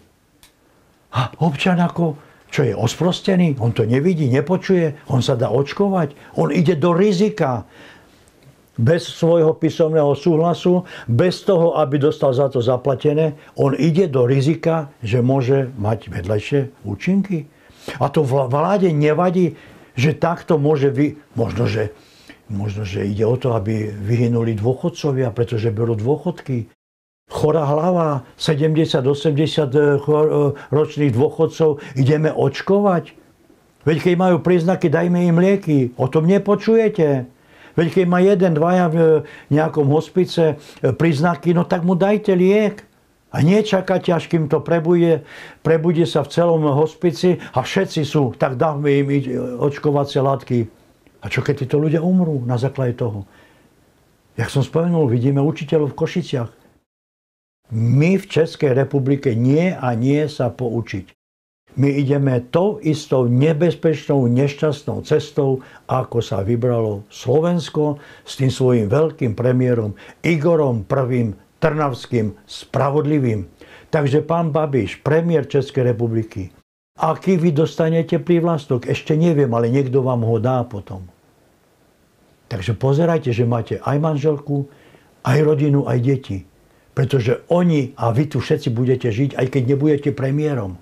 A občan ako, čo je osprostený, on to nevidí, nepočuje, on sa dá očkovať, on ide do rizika. Bez svojho písomného súhlasu, bez toho, aby dostal za to zaplatené, on ide do rizika, že môže mať vedľajšie účinky. A to vláde nevadí, že takto môže vy... Možno že, možno, že ide o to, aby vyhynuli dôchodcovia, pretože berú dôchodky. chorá hlava, sedemdesiat osemdesiat ročných dôchodcov ideme očkovať? Veď keď majú príznaky, dajme im lieky. O tom nepočujete. Veď keď má jeden, dvaja v nejakom hospice príznaky, no tak mu dajte liek. A nečakajte, až kým to prebude, prebude sa v celom hospici a všetci sú, tak dáme im očkovacie látky. A čo keď títo ľudia umrú na základe toho? Jak som spomenul, vidíme učiteľov v Košiciach. My v Českej republike nie a nie sa poučiť. My ideme tou istou nebezpečnou, nešťastnou cestou, ako sa vybralo Slovensko s tým svojím veľkým premiérom Igorom I. Trnavským, spravodlivým. Takže pán Babiš, premiér Českej republiky, aký vy dostanete prívlastok? Ešte neviem, ale niekto vám ho dá potom. Takže pozerajte, že máte aj manželku, aj rodinu, aj deti. Pretože oni a vy tu všetci budete žiť, aj keď nebudete premiérom.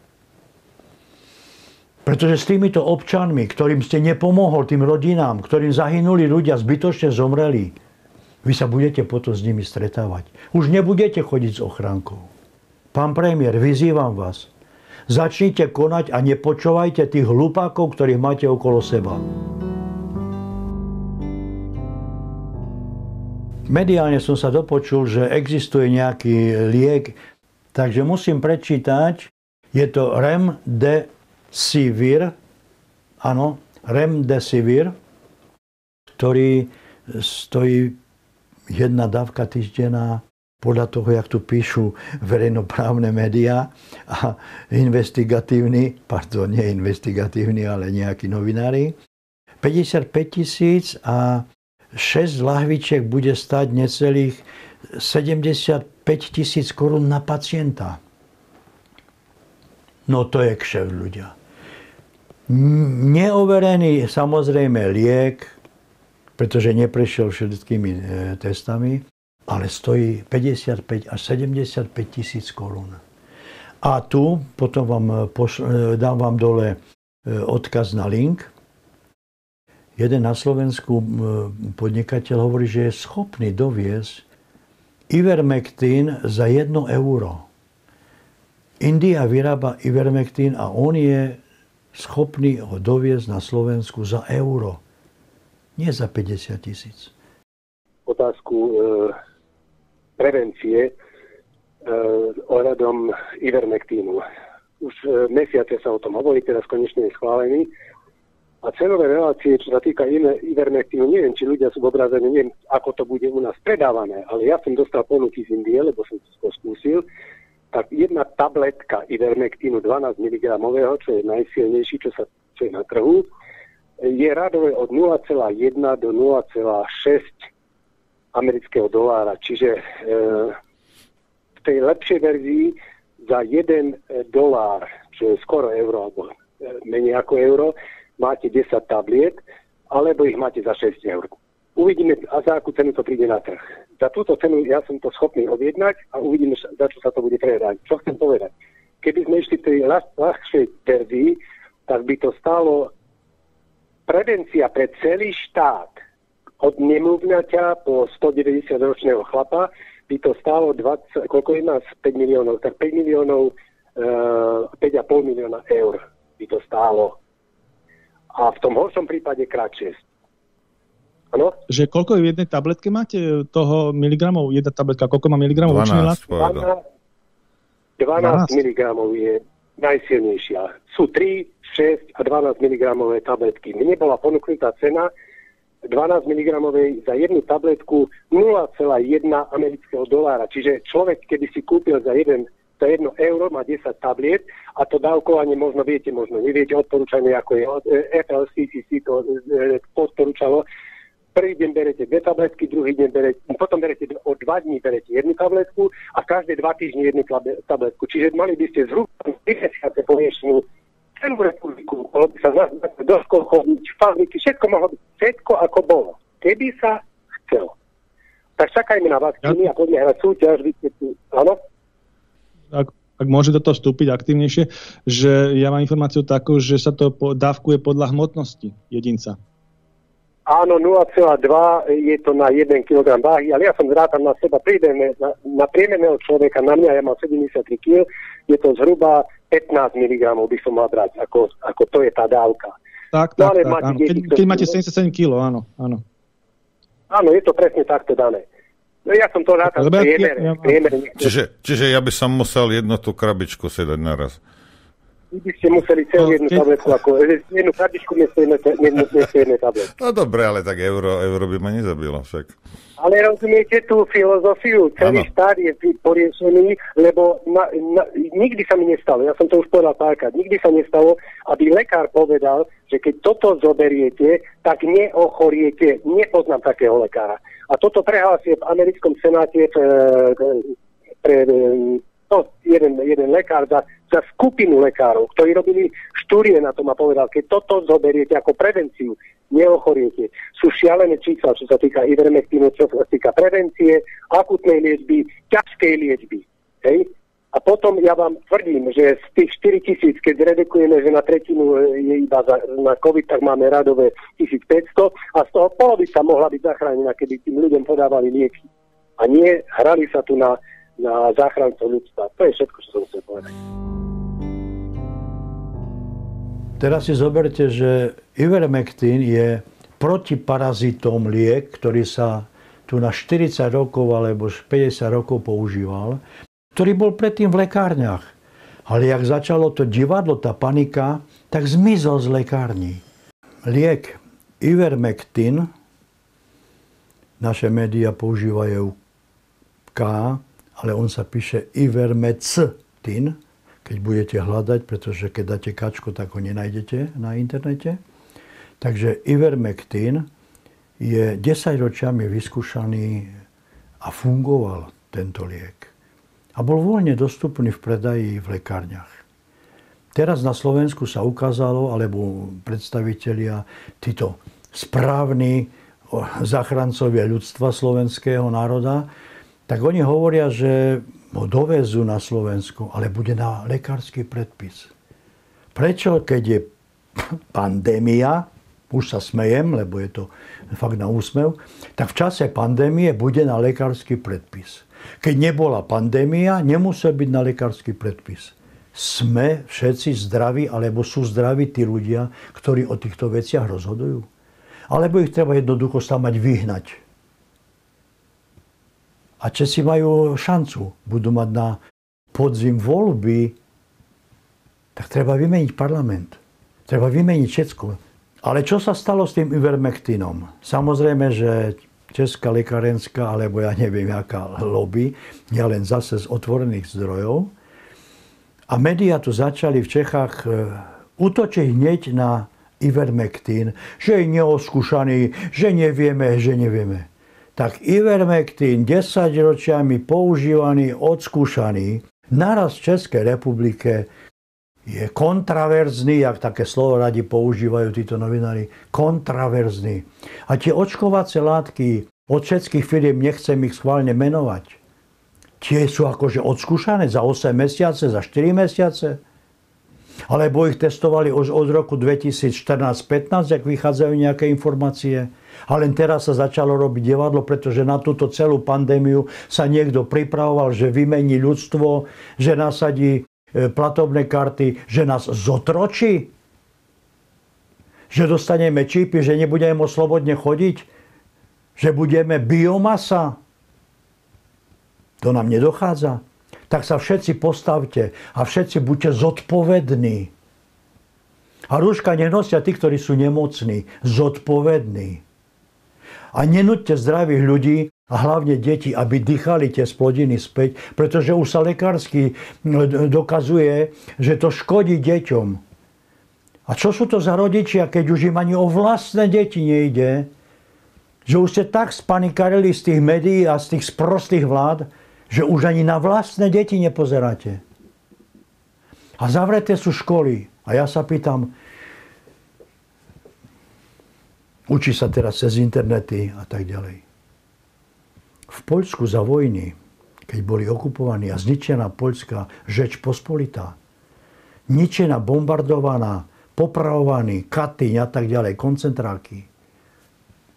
Pretože s týmito občanmi, ktorým ste nepomohol, tým rodinám, ktorým zahynuli ľudia, zbytočne zomreli, vy sa budete potom s nimi stretávať. Už nebudete chodiť s ochránkou. Pán premiér, vyzývam vás. Začnite konať a nepočúvajte tých hlupákov, ktorých máte okolo seba. Mediálne som sa dopočul, že existuje nejaký liek, takže musím prečítať. Je to Remdesivir, áno, Remdesivir, ktorý stojí jedna dávka týždenná, podľa toho, jak tu píšu verejnoprávne médiá a investigatívni, pardon, nie investigatívni, ale nejakí novinári, päťdesiatpäť tisíc a šesť lahvičiek bude stať necelých sedemdesiatpäť tisíc korún na pacienta. No to je kšeft, ľudia. Neoverený samozrejme liek, pretože neprešiel všetkými testami, ale stojí päťdesiatpäť až sedemdesiatpäť tisíc korún. A tu potom vám pošl- dám vám dole odkaz na link. Jeden na Slovensku podnikateľ hovorí, že je schopný doviesť Ivermectin za jedno euro. India vyrába Ivermectin a on je schopný ho doviesť na Slovensku za euro. Nie za päťdesiat tisíc. Otázku e, prevencie e, ohľadom Ivermectinu. Už e, mesiace sa o tom hovorí, teraz konečne je schválený. A cenové relácie, čo sa týka Ivermectinu, neviem, či ľudia sú v obrázení, neviem, ako to bude u nás predávané, ale ja som dostal ponuky z Indie, lebo som to skúsil. Tak jedna tabletka Ivermectinu dvanásť miligramového, čo je najsilnejší, čo, sa, čo je na trhu, je radové od nula celá jeden do nula celá šesť amerického dolára. Čiže e, v tej lepšej verzii za jeden dolár, čo je skoro euro, alebo menej ako euro, máte desať tabliet, alebo ich máte za šesť eur. Uvidíme, a za akú cenu to príde na trh. Za túto cenu ja som to schopný objednať a uvidíme, za čo sa to bude predať. Čo chcem povedať? Keby sme išli v tej ľahšej verzii, tak by to stálo prevencia pre celý štát od nemluvňaťa po stodeväťdesiatročného chlapa by to stálo dvadsať, koľko je nás? päť miliónov, tak päť miliónov, e, päť a pol milióna eur by to stálo. A v tom horšom prípade kratšie. Ano? Že koľko je v jednej tabletke máte toho miligramov? Jedna tabletka, koľko má miligramov? dvanásť, dvanásť, dvanásť miligramov je najsilnejšia. Sú tri, šesť a dvanásť miligramové tabletky. Mne bola ponúknutá cena dvanásť miligramovej za jednu tabletku nula celá jeden amerického dolára. Čiže človek, keby si kúpil za jeden za jedno euro, má desať tabliet a to dávkovanie možno viete, možno neviete, odporúčanie ako je F L C C C to odporúčalo. Prvý deň berete dve tabletky, druhý deň berete, potom berete o dva dní berete jednu tabletku a každé dva týždne jednu tabletku. Čiže mali by ste zhruba tri mesiace poviešenú celú republiku, mohlo by sa do škôl chodiť, fabriky, všetko mohlo byť, všetko ako bolo, keby sa chcelo. Tak čakajme na vakcíny a poďme hrať súťaž, vidíte, áno? Ak, ak môže do toho vstúpiť aktívnejšie, že ja mám informáciu takú, že sa to po, dávkuje podľa hmotnosti jedinca. Áno, nula celá dva je to na jeden kilogram váhy, ale ja som zrátal na seba priemerné, na, na priemerného človeka, na mňa, ja mám sedemdesiattri kilogramov, je to zhruba pätnásť miligramov by som mal brať, ako, ako to je tá dávka. Tak, tak, no, tak, áno. Keď, keď máte sedemdesiatsedem kilogramov, áno, áno. Áno, je to presne takto dané. No ja som to rátal priemer. Ja, priemer čiže, čiže ja by som musel jednu tú krabičku si dať naraz. Vy by ste museli celú jednu no, tabletku, ako jednu krabičku miesto jednej tabletky. No dobre, ale tak euro, euro by ma nezabilo však. Ale rozumiete tú filozofiu, celý ano. Štát je poriešený, lebo na, na, nikdy sa mi nestalo, ja som to už povedal párkrát, nikdy sa nestalo, aby lekár povedal, že keď toto zoberiete, tak neochoriete. Nepoznám takého lekára. A toto prehlásil v americkom senáte pre, pre no, jeden, jeden lekár za, za skupinu lekárov, ktorí robili štúdie na tom a povedal, keď toto zoberiete ako prevenciu, neochoriete. Sú šialené čísla, čo sa týka ivermektínu, čo sa týka prevencie, akutnej liečby, ťažkej liečby. Hej? A potom ja vám tvrdím, že z tých štyri tisíc, keď redukujeme, že na tretinu je iba za, na COVID, tak máme radové tisícpäťsto a z toho polovica mohla byť zachránená, keby tým ľuďom podávali lieky. A nie hrali sa tu na, na záchrancov ľudstva. To je všetko, čo som chcel povedať. Teraz si zoberte, že ivermektín je protiparazitom liek, ktorý sa tu na štyridsať rokov alebo päťdesiat rokov používal, ktorý bol predtým v lekárniach. Ale jak začalo to divadlo, tá panika, tak zmizol z lekární. Liek ivermektín, naše médiá používajú K, ale on sa píše ivermectin, keď budete hľadať, pretože keď dáte kačku, tak ho nenájdete na internete. Takže ivermektín je desaťročiami vyskúšaný a fungoval tento liek. A bol voľne dostupný v predaji v lekárniach. Teraz na Slovensku sa ukázalo, alebo predstavitelia, títo správni záchrancovia ľudstva slovenského národa, tak oni hovoria, že ho dovezú na Slovensku, ale bude na lekársky predpis. Prečo, keď je pandémia, už sa smejem, lebo je to fakt na úsmev, tak v čase pandémie bude na lekársky predpis. Keď nebola pandémia, nemusel byť na lekársky predpis. Sme všetci zdraví, alebo sú zdraví tí ľudia, ktorí o týchto veciach rozhodujú? Alebo ich treba jednoducho sa mať vyhnať? A Česi majú šancu, budú mať na podzim voľby, tak treba vymeniť parlament. Treba vymeniť všetko. Ale čo sa stalo s tým ivermektínom? Samozrejme, že Česká lekárenská, alebo ja neviem, aká lobby, nielen zase z otvorených zdrojov. A médiá tu začali v Čechách útočiť hneď na ivermektín, že je neoskúšaný, že nevieme, že nevieme. Tak ivermektín desaťročiami používaný, odskúšaný, naraz v Českej republike je kontraverzný, jak také slovo radi používajú títo novinári, kontraverzný. A tie očkovacie látky od všetkých firiem, nechcem ich schválne menovať, tie sú akože odskúšané za osem mesiace, za štyri mesiace. Alebo ich testovali už od roku dvetisícštrnásť pätnásť, ak vychádzajú nejaké informácie. A len teraz sa začalo robiť divadlo, pretože na túto celú pandémiu sa niekto pripravoval, že vymení ľudstvo, že nasadí platobné karty, že nás zotročí, že dostaneme čipy, že nebudeme môcť slobodne chodiť, že budeme biomasa. To nám nedochádza. Tak sa všetci postavte a všetci buďte zodpovední. A rúška nenosia tí, ktorí sú nemocní, zodpovední. A nenúďte zdravých ľudí, a hlavne deti, aby dýchali tie splodiny späť, pretože už sa lekársky dokazuje, že to škodí deťom. A čo sú to za rodičia, keď už im ani o vlastné deti nejde, že už ste tak spanikarili z tých médií a z tých sprostých vlád, že už ani na vlastné deti nepozeráte. A zavreté sú školy. A ja sa pýtam, učí sa teraz cez internety a tak ďalej. V Poľsku za vojny, keď boli okupovaní a zničená Poľská Žeč Pospolitá, ničená, bombardovaná, popravovaní, Katyň a tak ďalej, koncentráky.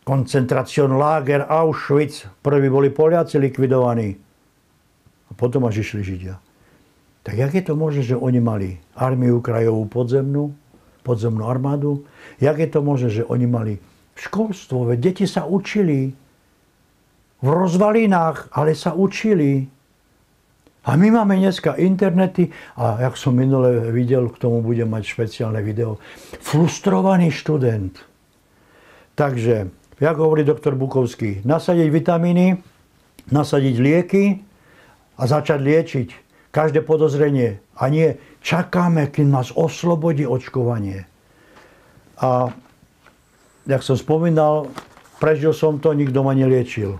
Koncentracion Lager, Auschwitz. Prví boli Poliaci likvidovaní. A potom až išli Židia. Tak jak je to možné, že oni mali armiu krajovú podzemnú, podzemnú armádu? Jak je to možné, že oni mali školstvo? Veď deti sa učili v rozvalinách, ale sa učili. A my máme dneska internety a jak som minule videl, k tomu budem mať špeciálne video, frustrovaný študent. Takže, jak hovorí doktor Bukovský, nasadiť vitamíny, nasadiť lieky a začať liečiť každé podozrenie. A nie čakáme, kým nás oslobodí očkovanie. A jak som spomínal, prežil som to, nikto ma neliečil.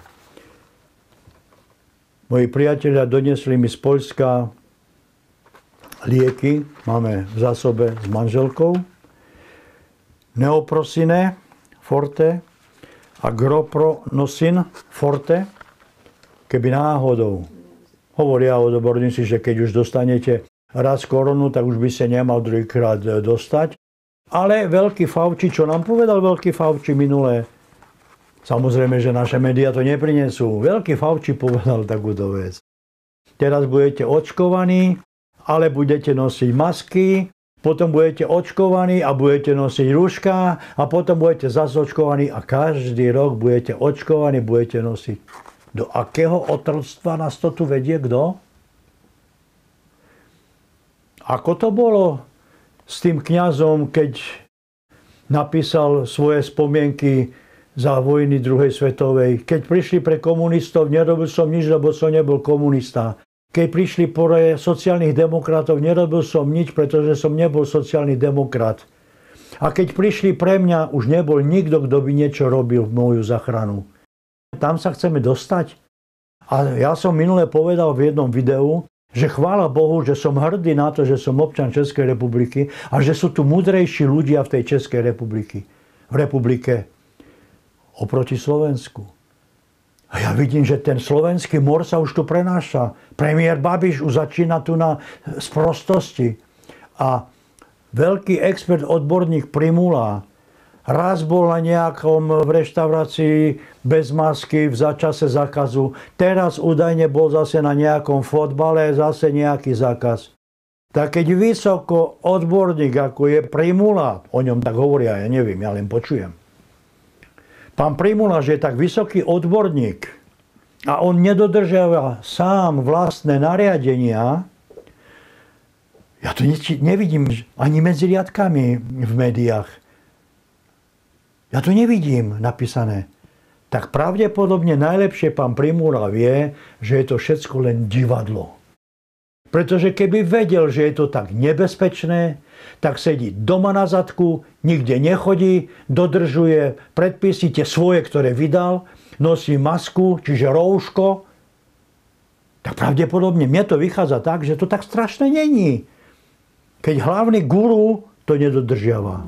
Moji priatelia donesli mi z Poľska lieky, máme v zásobe s manželkou, Neoprosine forte a Gropronosin forte, keby náhodou. Hovoria odborníci, že keď už dostanete raz koronu, tak už by ste nemal druhýkrát dostať. Ale veľký Fauci, čo nám povedal veľký Fauci minulé, samozrejme, že naše médiá to neprinesú. Veľký Fauci povedal takúto vec. Teraz budete očkovaní, ale budete nosiť masky, potom budete očkovaní a budete nosiť rúška a potom budete zase očkovaní a každý rok budete očkovaní, budete nosiť. Do akého otroctva nás to tu vedie? Kto? Ako to bolo s tým kňazom, keď napísal svoje spomienky za vojny druhej svetovej? Keď prišli pre komunistov, nerobil som nič, lebo som nebol komunista. Keď prišli pre sociálnych demokratov, nerobil som nič, pretože som nebol sociálny demokrat. A keď prišli pre mňa, už nebol nikto, kto by niečo robil v moju zachranu. Tam sa chceme dostať. A ja som minule povedal v jednom videu, že chvála Bohu, že som hrdý na to, že som občan Českej republiky a že sú tu múdrejší ľudia v tej Českej republiky, v republike oproti Slovensku. A ja vidím, že ten slovenský mor sa už tu prenáša. Premiér Babiš už začína tu na sprostosti. A veľký expert, odborník Primula raz bol na nejakom v reštaurácii bez masky v čase zákazu. Teraz údajne bol zase na nejakom fotbale, zase nejaký zákaz. Tak keď vysoko odborník, ako je Primula, o ňom tak hovoria, ja neviem, ja len počujem. Pán Primula, že je tak vysoký odborník a on nedodržiava sám vlastné nariadenia, ja to nevidím ani medzi riadkami v médiách. Ja to nevidím napísané. Tak pravdepodobne najlepšie pán Primula vie, že je to všetko len divadlo. Pretože keby vedel, že je to tak nebezpečné, tak sedí doma na zadku, nikde nechodí, dodržuje predpisy tie svoje, ktoré vydal, nosí masku, čiže rúško. Tak pravdepodobne mne to vychádza tak, že to tak strašné není. Keď hlavný guru to nedodržiava.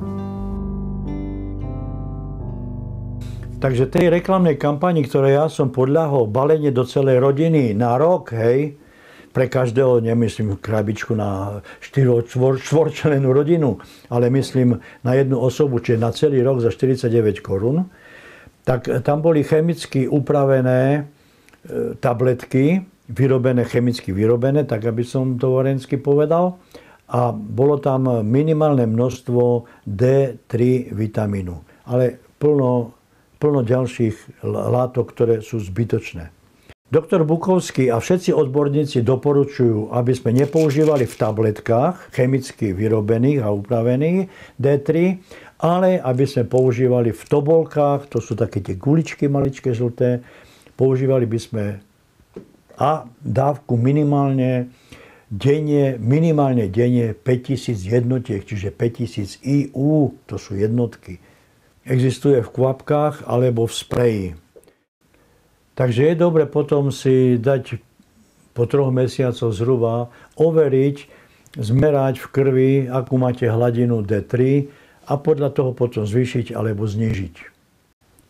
Takže tej reklamnej kampani, ktoré ja som podľahol, balenie do celej rodiny na rok, hej, pre každého, nemyslím krabičku na štvorčlenú rodinu, ale myslím na jednu osobu, čiže na celý rok za štyridsaťdeväť korún, tak tam boli chemicky upravené tabletky, vyrobené, chemicky vyrobené, tak aby som to vorensky povedal, a bolo tam minimálne množstvo dé tri vitamínu, ale plno plno ďalších látok, ktoré sú zbytočné. Doktor Bukovský a všetci odborníci doporučujú, aby sme nepoužívali v tabletkách chemicky vyrobených a upravených dé tri, ale aby sme používali v tobolkách, to sú také tie guličky maličké žlté, používali by sme a dávku minimálne denne, minimálne denne päťtisíc jednotiek, čiže päťtisíc í ú, to sú jednotky. Existuje v kvapkách alebo v spreji. Takže je dobre potom si dať po troch mesiacoch zhruba overiť, zmerať v krvi, akú máte hladinu dé tri a podľa toho potom zvýšiť alebo znížiť.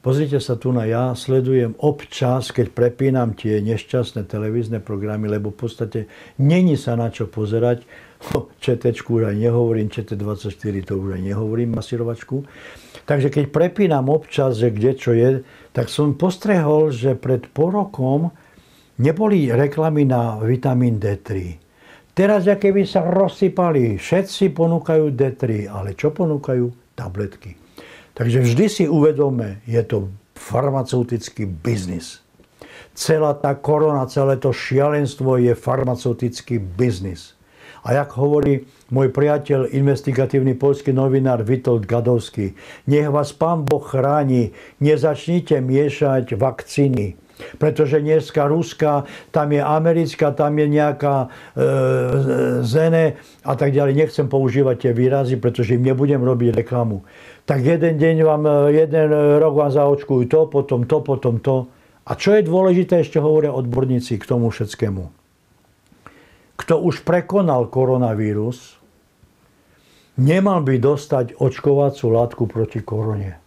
Pozrite sa tu na, ja sledujem občas, keď prepínam tie nešťastné televízne programy, lebo v podstate není sa na čo pozerať. O ČTčku už aj nehovorím, ČT dvadsaťštyri to už aj nehovorím, masírovačku. Takže keď prepínam občas, že kde čo je, tak som postrehol, že pred pol rokom neboli reklamy na vitamín dé tri. Teraz, aké by sa rozsypali, všetci ponúkajú dé tri, ale čo ponúkajú? Tabletky. Takže vždy si uvedome, je to farmaceutický biznis. Celá tá korona, celé to šialenstvo je farmaceutický biznis. A jak hovorí môj priateľ, investigatívny poľský novinár Witold Gadowski, nech vás Pán Boh chráni, nezačnite miešať vakcíny. Pretože dneska ruská, tam je americká, tam je nejaká e, zene a tak ďalej. Nechcem používať tie výrazy, pretože im nebudem robiť reklamu. Tak jeden deň vám, jeden rok vám zaočkujú to, potom to, potom to. A čo je dôležité, ešte hovoria odborníci k tomu všetkému. Kto už prekonal koronavírus, nemal by dostať očkovacú látku proti korone.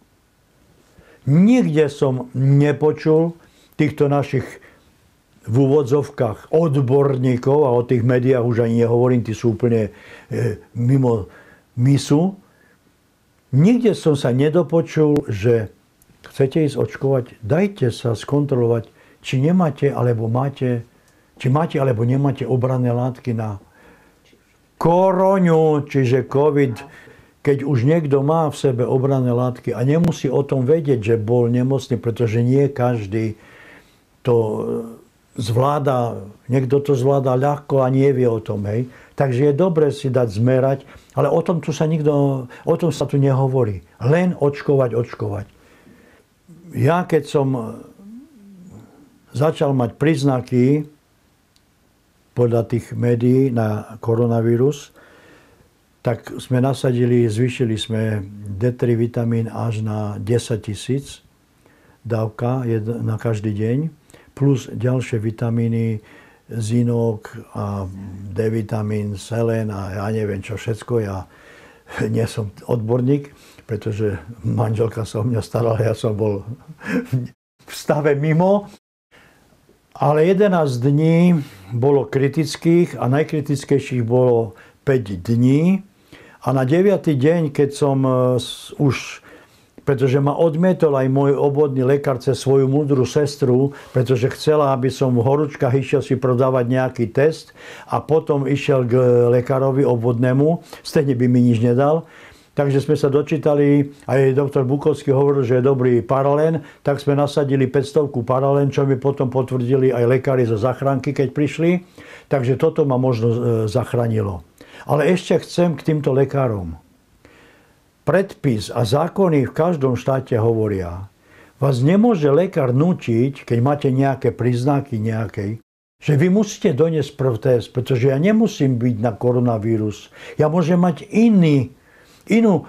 Nikde som nepočul týchto našich v úvodzovkách odborníkov, a o tých médiách už ani nehovorím, tí sú úplne e, mimo misu. Nikde som sa nedopočul, že chcete ísť očkovať, dajte sa skontrolovať, či nemáte alebo máte, či máte alebo nemáte obranné látky na koronu, čiže COVID. Keď už niekto má v sebe obranné látky a nemusí o tom vedieť, že bol nemocný, pretože nie každý to zvláda, niekto to zvláda ľahko a nevie o tom, hej. Takže je dobre si dať zmerať, ale o tom tu sa nikto, o tom sa tu nehovorí. Len očkovať, očkovať. Ja keď som začal mať príznaky podľa tých médií na koronavírus, tak sme nasadili, zvýšili sme dé tri vitamín až na desaťtisíc dávka na každý deň, plus ďalšie vitamíny, zinok a D vitamín, selen a ja neviem čo všetko. Ja nie som odborník, pretože manželka sa o mňa starala, ja som bol v stave mimo. Ale jedenásť dní bolo kritických a najkritickejších bolo päť dní. A na deviaty deň, keď som už, pretože ma odmietol aj môj obvodný lekár cez svoju múdru sestru, pretože chcela, aby som v horúčkach išiel si prodávať nejaký test a potom išiel k lekárovi obvodnému, stejne by mi nič nedal. Takže sme sa dočítali, aj doktor Bukovský hovoril, že je dobrý paralen, tak sme nasadili päťstovku paralen, čo mi potom potvrdili aj lekári zo záchranky, keď prišli. Takže toto ma možno zachránilo. Ale ešte chcem k týmto lekárom. Predpis a zákony v každom štáte hovoria, vás nemôže lekár nútiť, keď máte nejaké príznaky nejakej, že vy musíte doniesť prv test, pretože ja nemusím byť na koronavírus. Ja môžem mať iný, inú,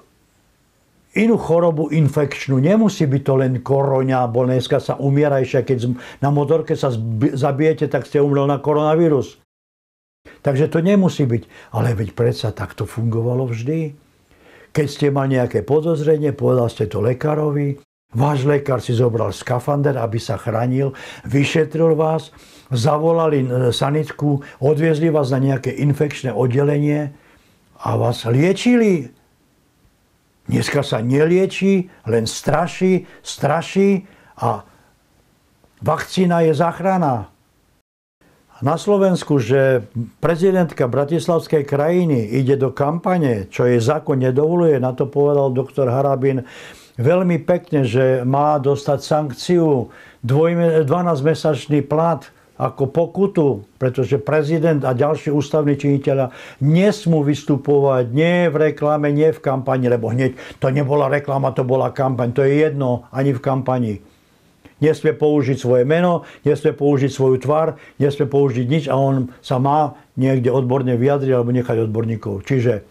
inú chorobu infekčnú. Nemusí byť to len koroňa, bo dneska sa umiera ešte, keď na motorke sa zabijete, tak ste umrel na koronavírus. Takže to nemusí byť. Ale veď predsa takto fungovalo vždy. Keď ste mali nejaké podozrenie, povedal ste to lekárovi, váš lekár si zobral skafander, aby sa chránil, vyšetril vás, zavolali sanitku, odviezli vás na nejaké infekčné oddelenie a vás liečili. Dneska sa nelieči, len straší, straší a vakcína je záchrana. Na Slovensku, že prezidentka Bratislavskej krajiny ide do kampane, čo jej zákon nedovoluje, na to povedal doktor Harabin veľmi pekne, že má dostať sankciu dvanásťmesačný plat ako pokutu, pretože prezident a ďalší ústavní činiteľa nesmú vystupovať nie v reklame, nie v kampani, lebo hneď to nebola reklama, to bola kampaň. To je jedno, ani v kampani. Nesmie použiť svoje meno, nesmie použiť svoju tvár, nesmie použiť nič a on sa má niekde odborne vyjadriť alebo nechať odborníkov. Čiže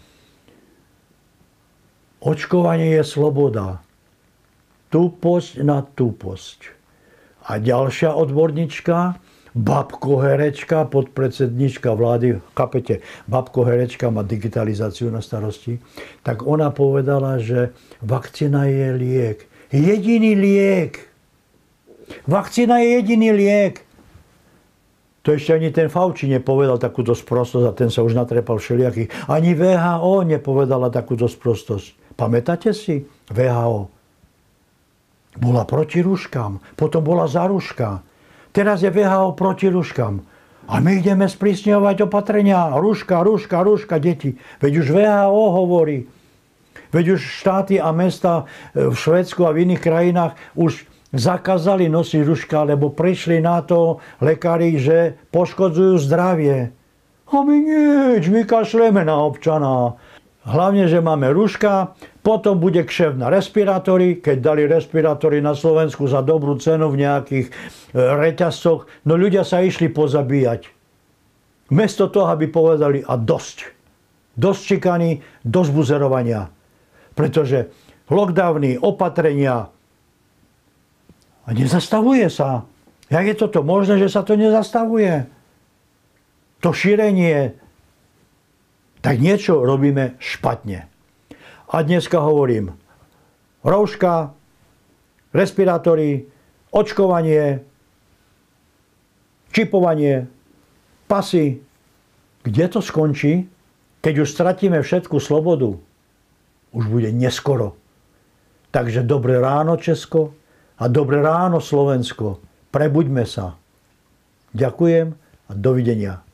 očkovanie je sloboda. Tuposť na tuposť. A ďalšia odborníčka, babko herečka, podpredsednička vlády, chápete, babko herečka má digitalizáciu na starosti, tak ona povedala, že vakcína je liek. Jediný liek. Vakcína je jediný liek. To ešte ani ten Fauci nepovedal takúto sprostosť a ten sa už natrepal všelijakých. Ani vé há ó nepovedala takúto sprostosť. Pamätáte si? vé há ó bola proti rúškam, potom bola za rúška. Teraz je vé há ó proti rúškam. A my ideme sprísňovať opatrenia. Rúška, rúška, rúška, deti. Veď už vé há ó hovorí. Veď už štáty a mesta v Švédsku a v iných krajinách už zakázali nosiť rúška, lebo prišli na to lekári, že poškodzujú zdravie. A my nič, my kašleme na občana. Hlavne, že máme rúška, potom bude kšeft na respirátory, keď dali respirátory na Slovensku za dobrú cenu v nejakých reťazcoch, no ľudia sa išli pozabíjať. Miesto toho, aby povedali a dosť. Dosť čikaní, dosť buzerovania. Pretože lockdowny, opatrenia a nezastavuje sa. Jak je toto možné, že sa to nezastavuje? To šírenie, tak niečo robíme špatne. A dneska hovorím, rúška, respirátory, očkovanie, čipovanie, pasy. Kde to skončí? Keď už stratíme všetku slobodu, už bude neskoro. Takže dobré ráno Česko a dobré ráno Slovensko. Prebuďme sa. Ďakujem a dovidenia.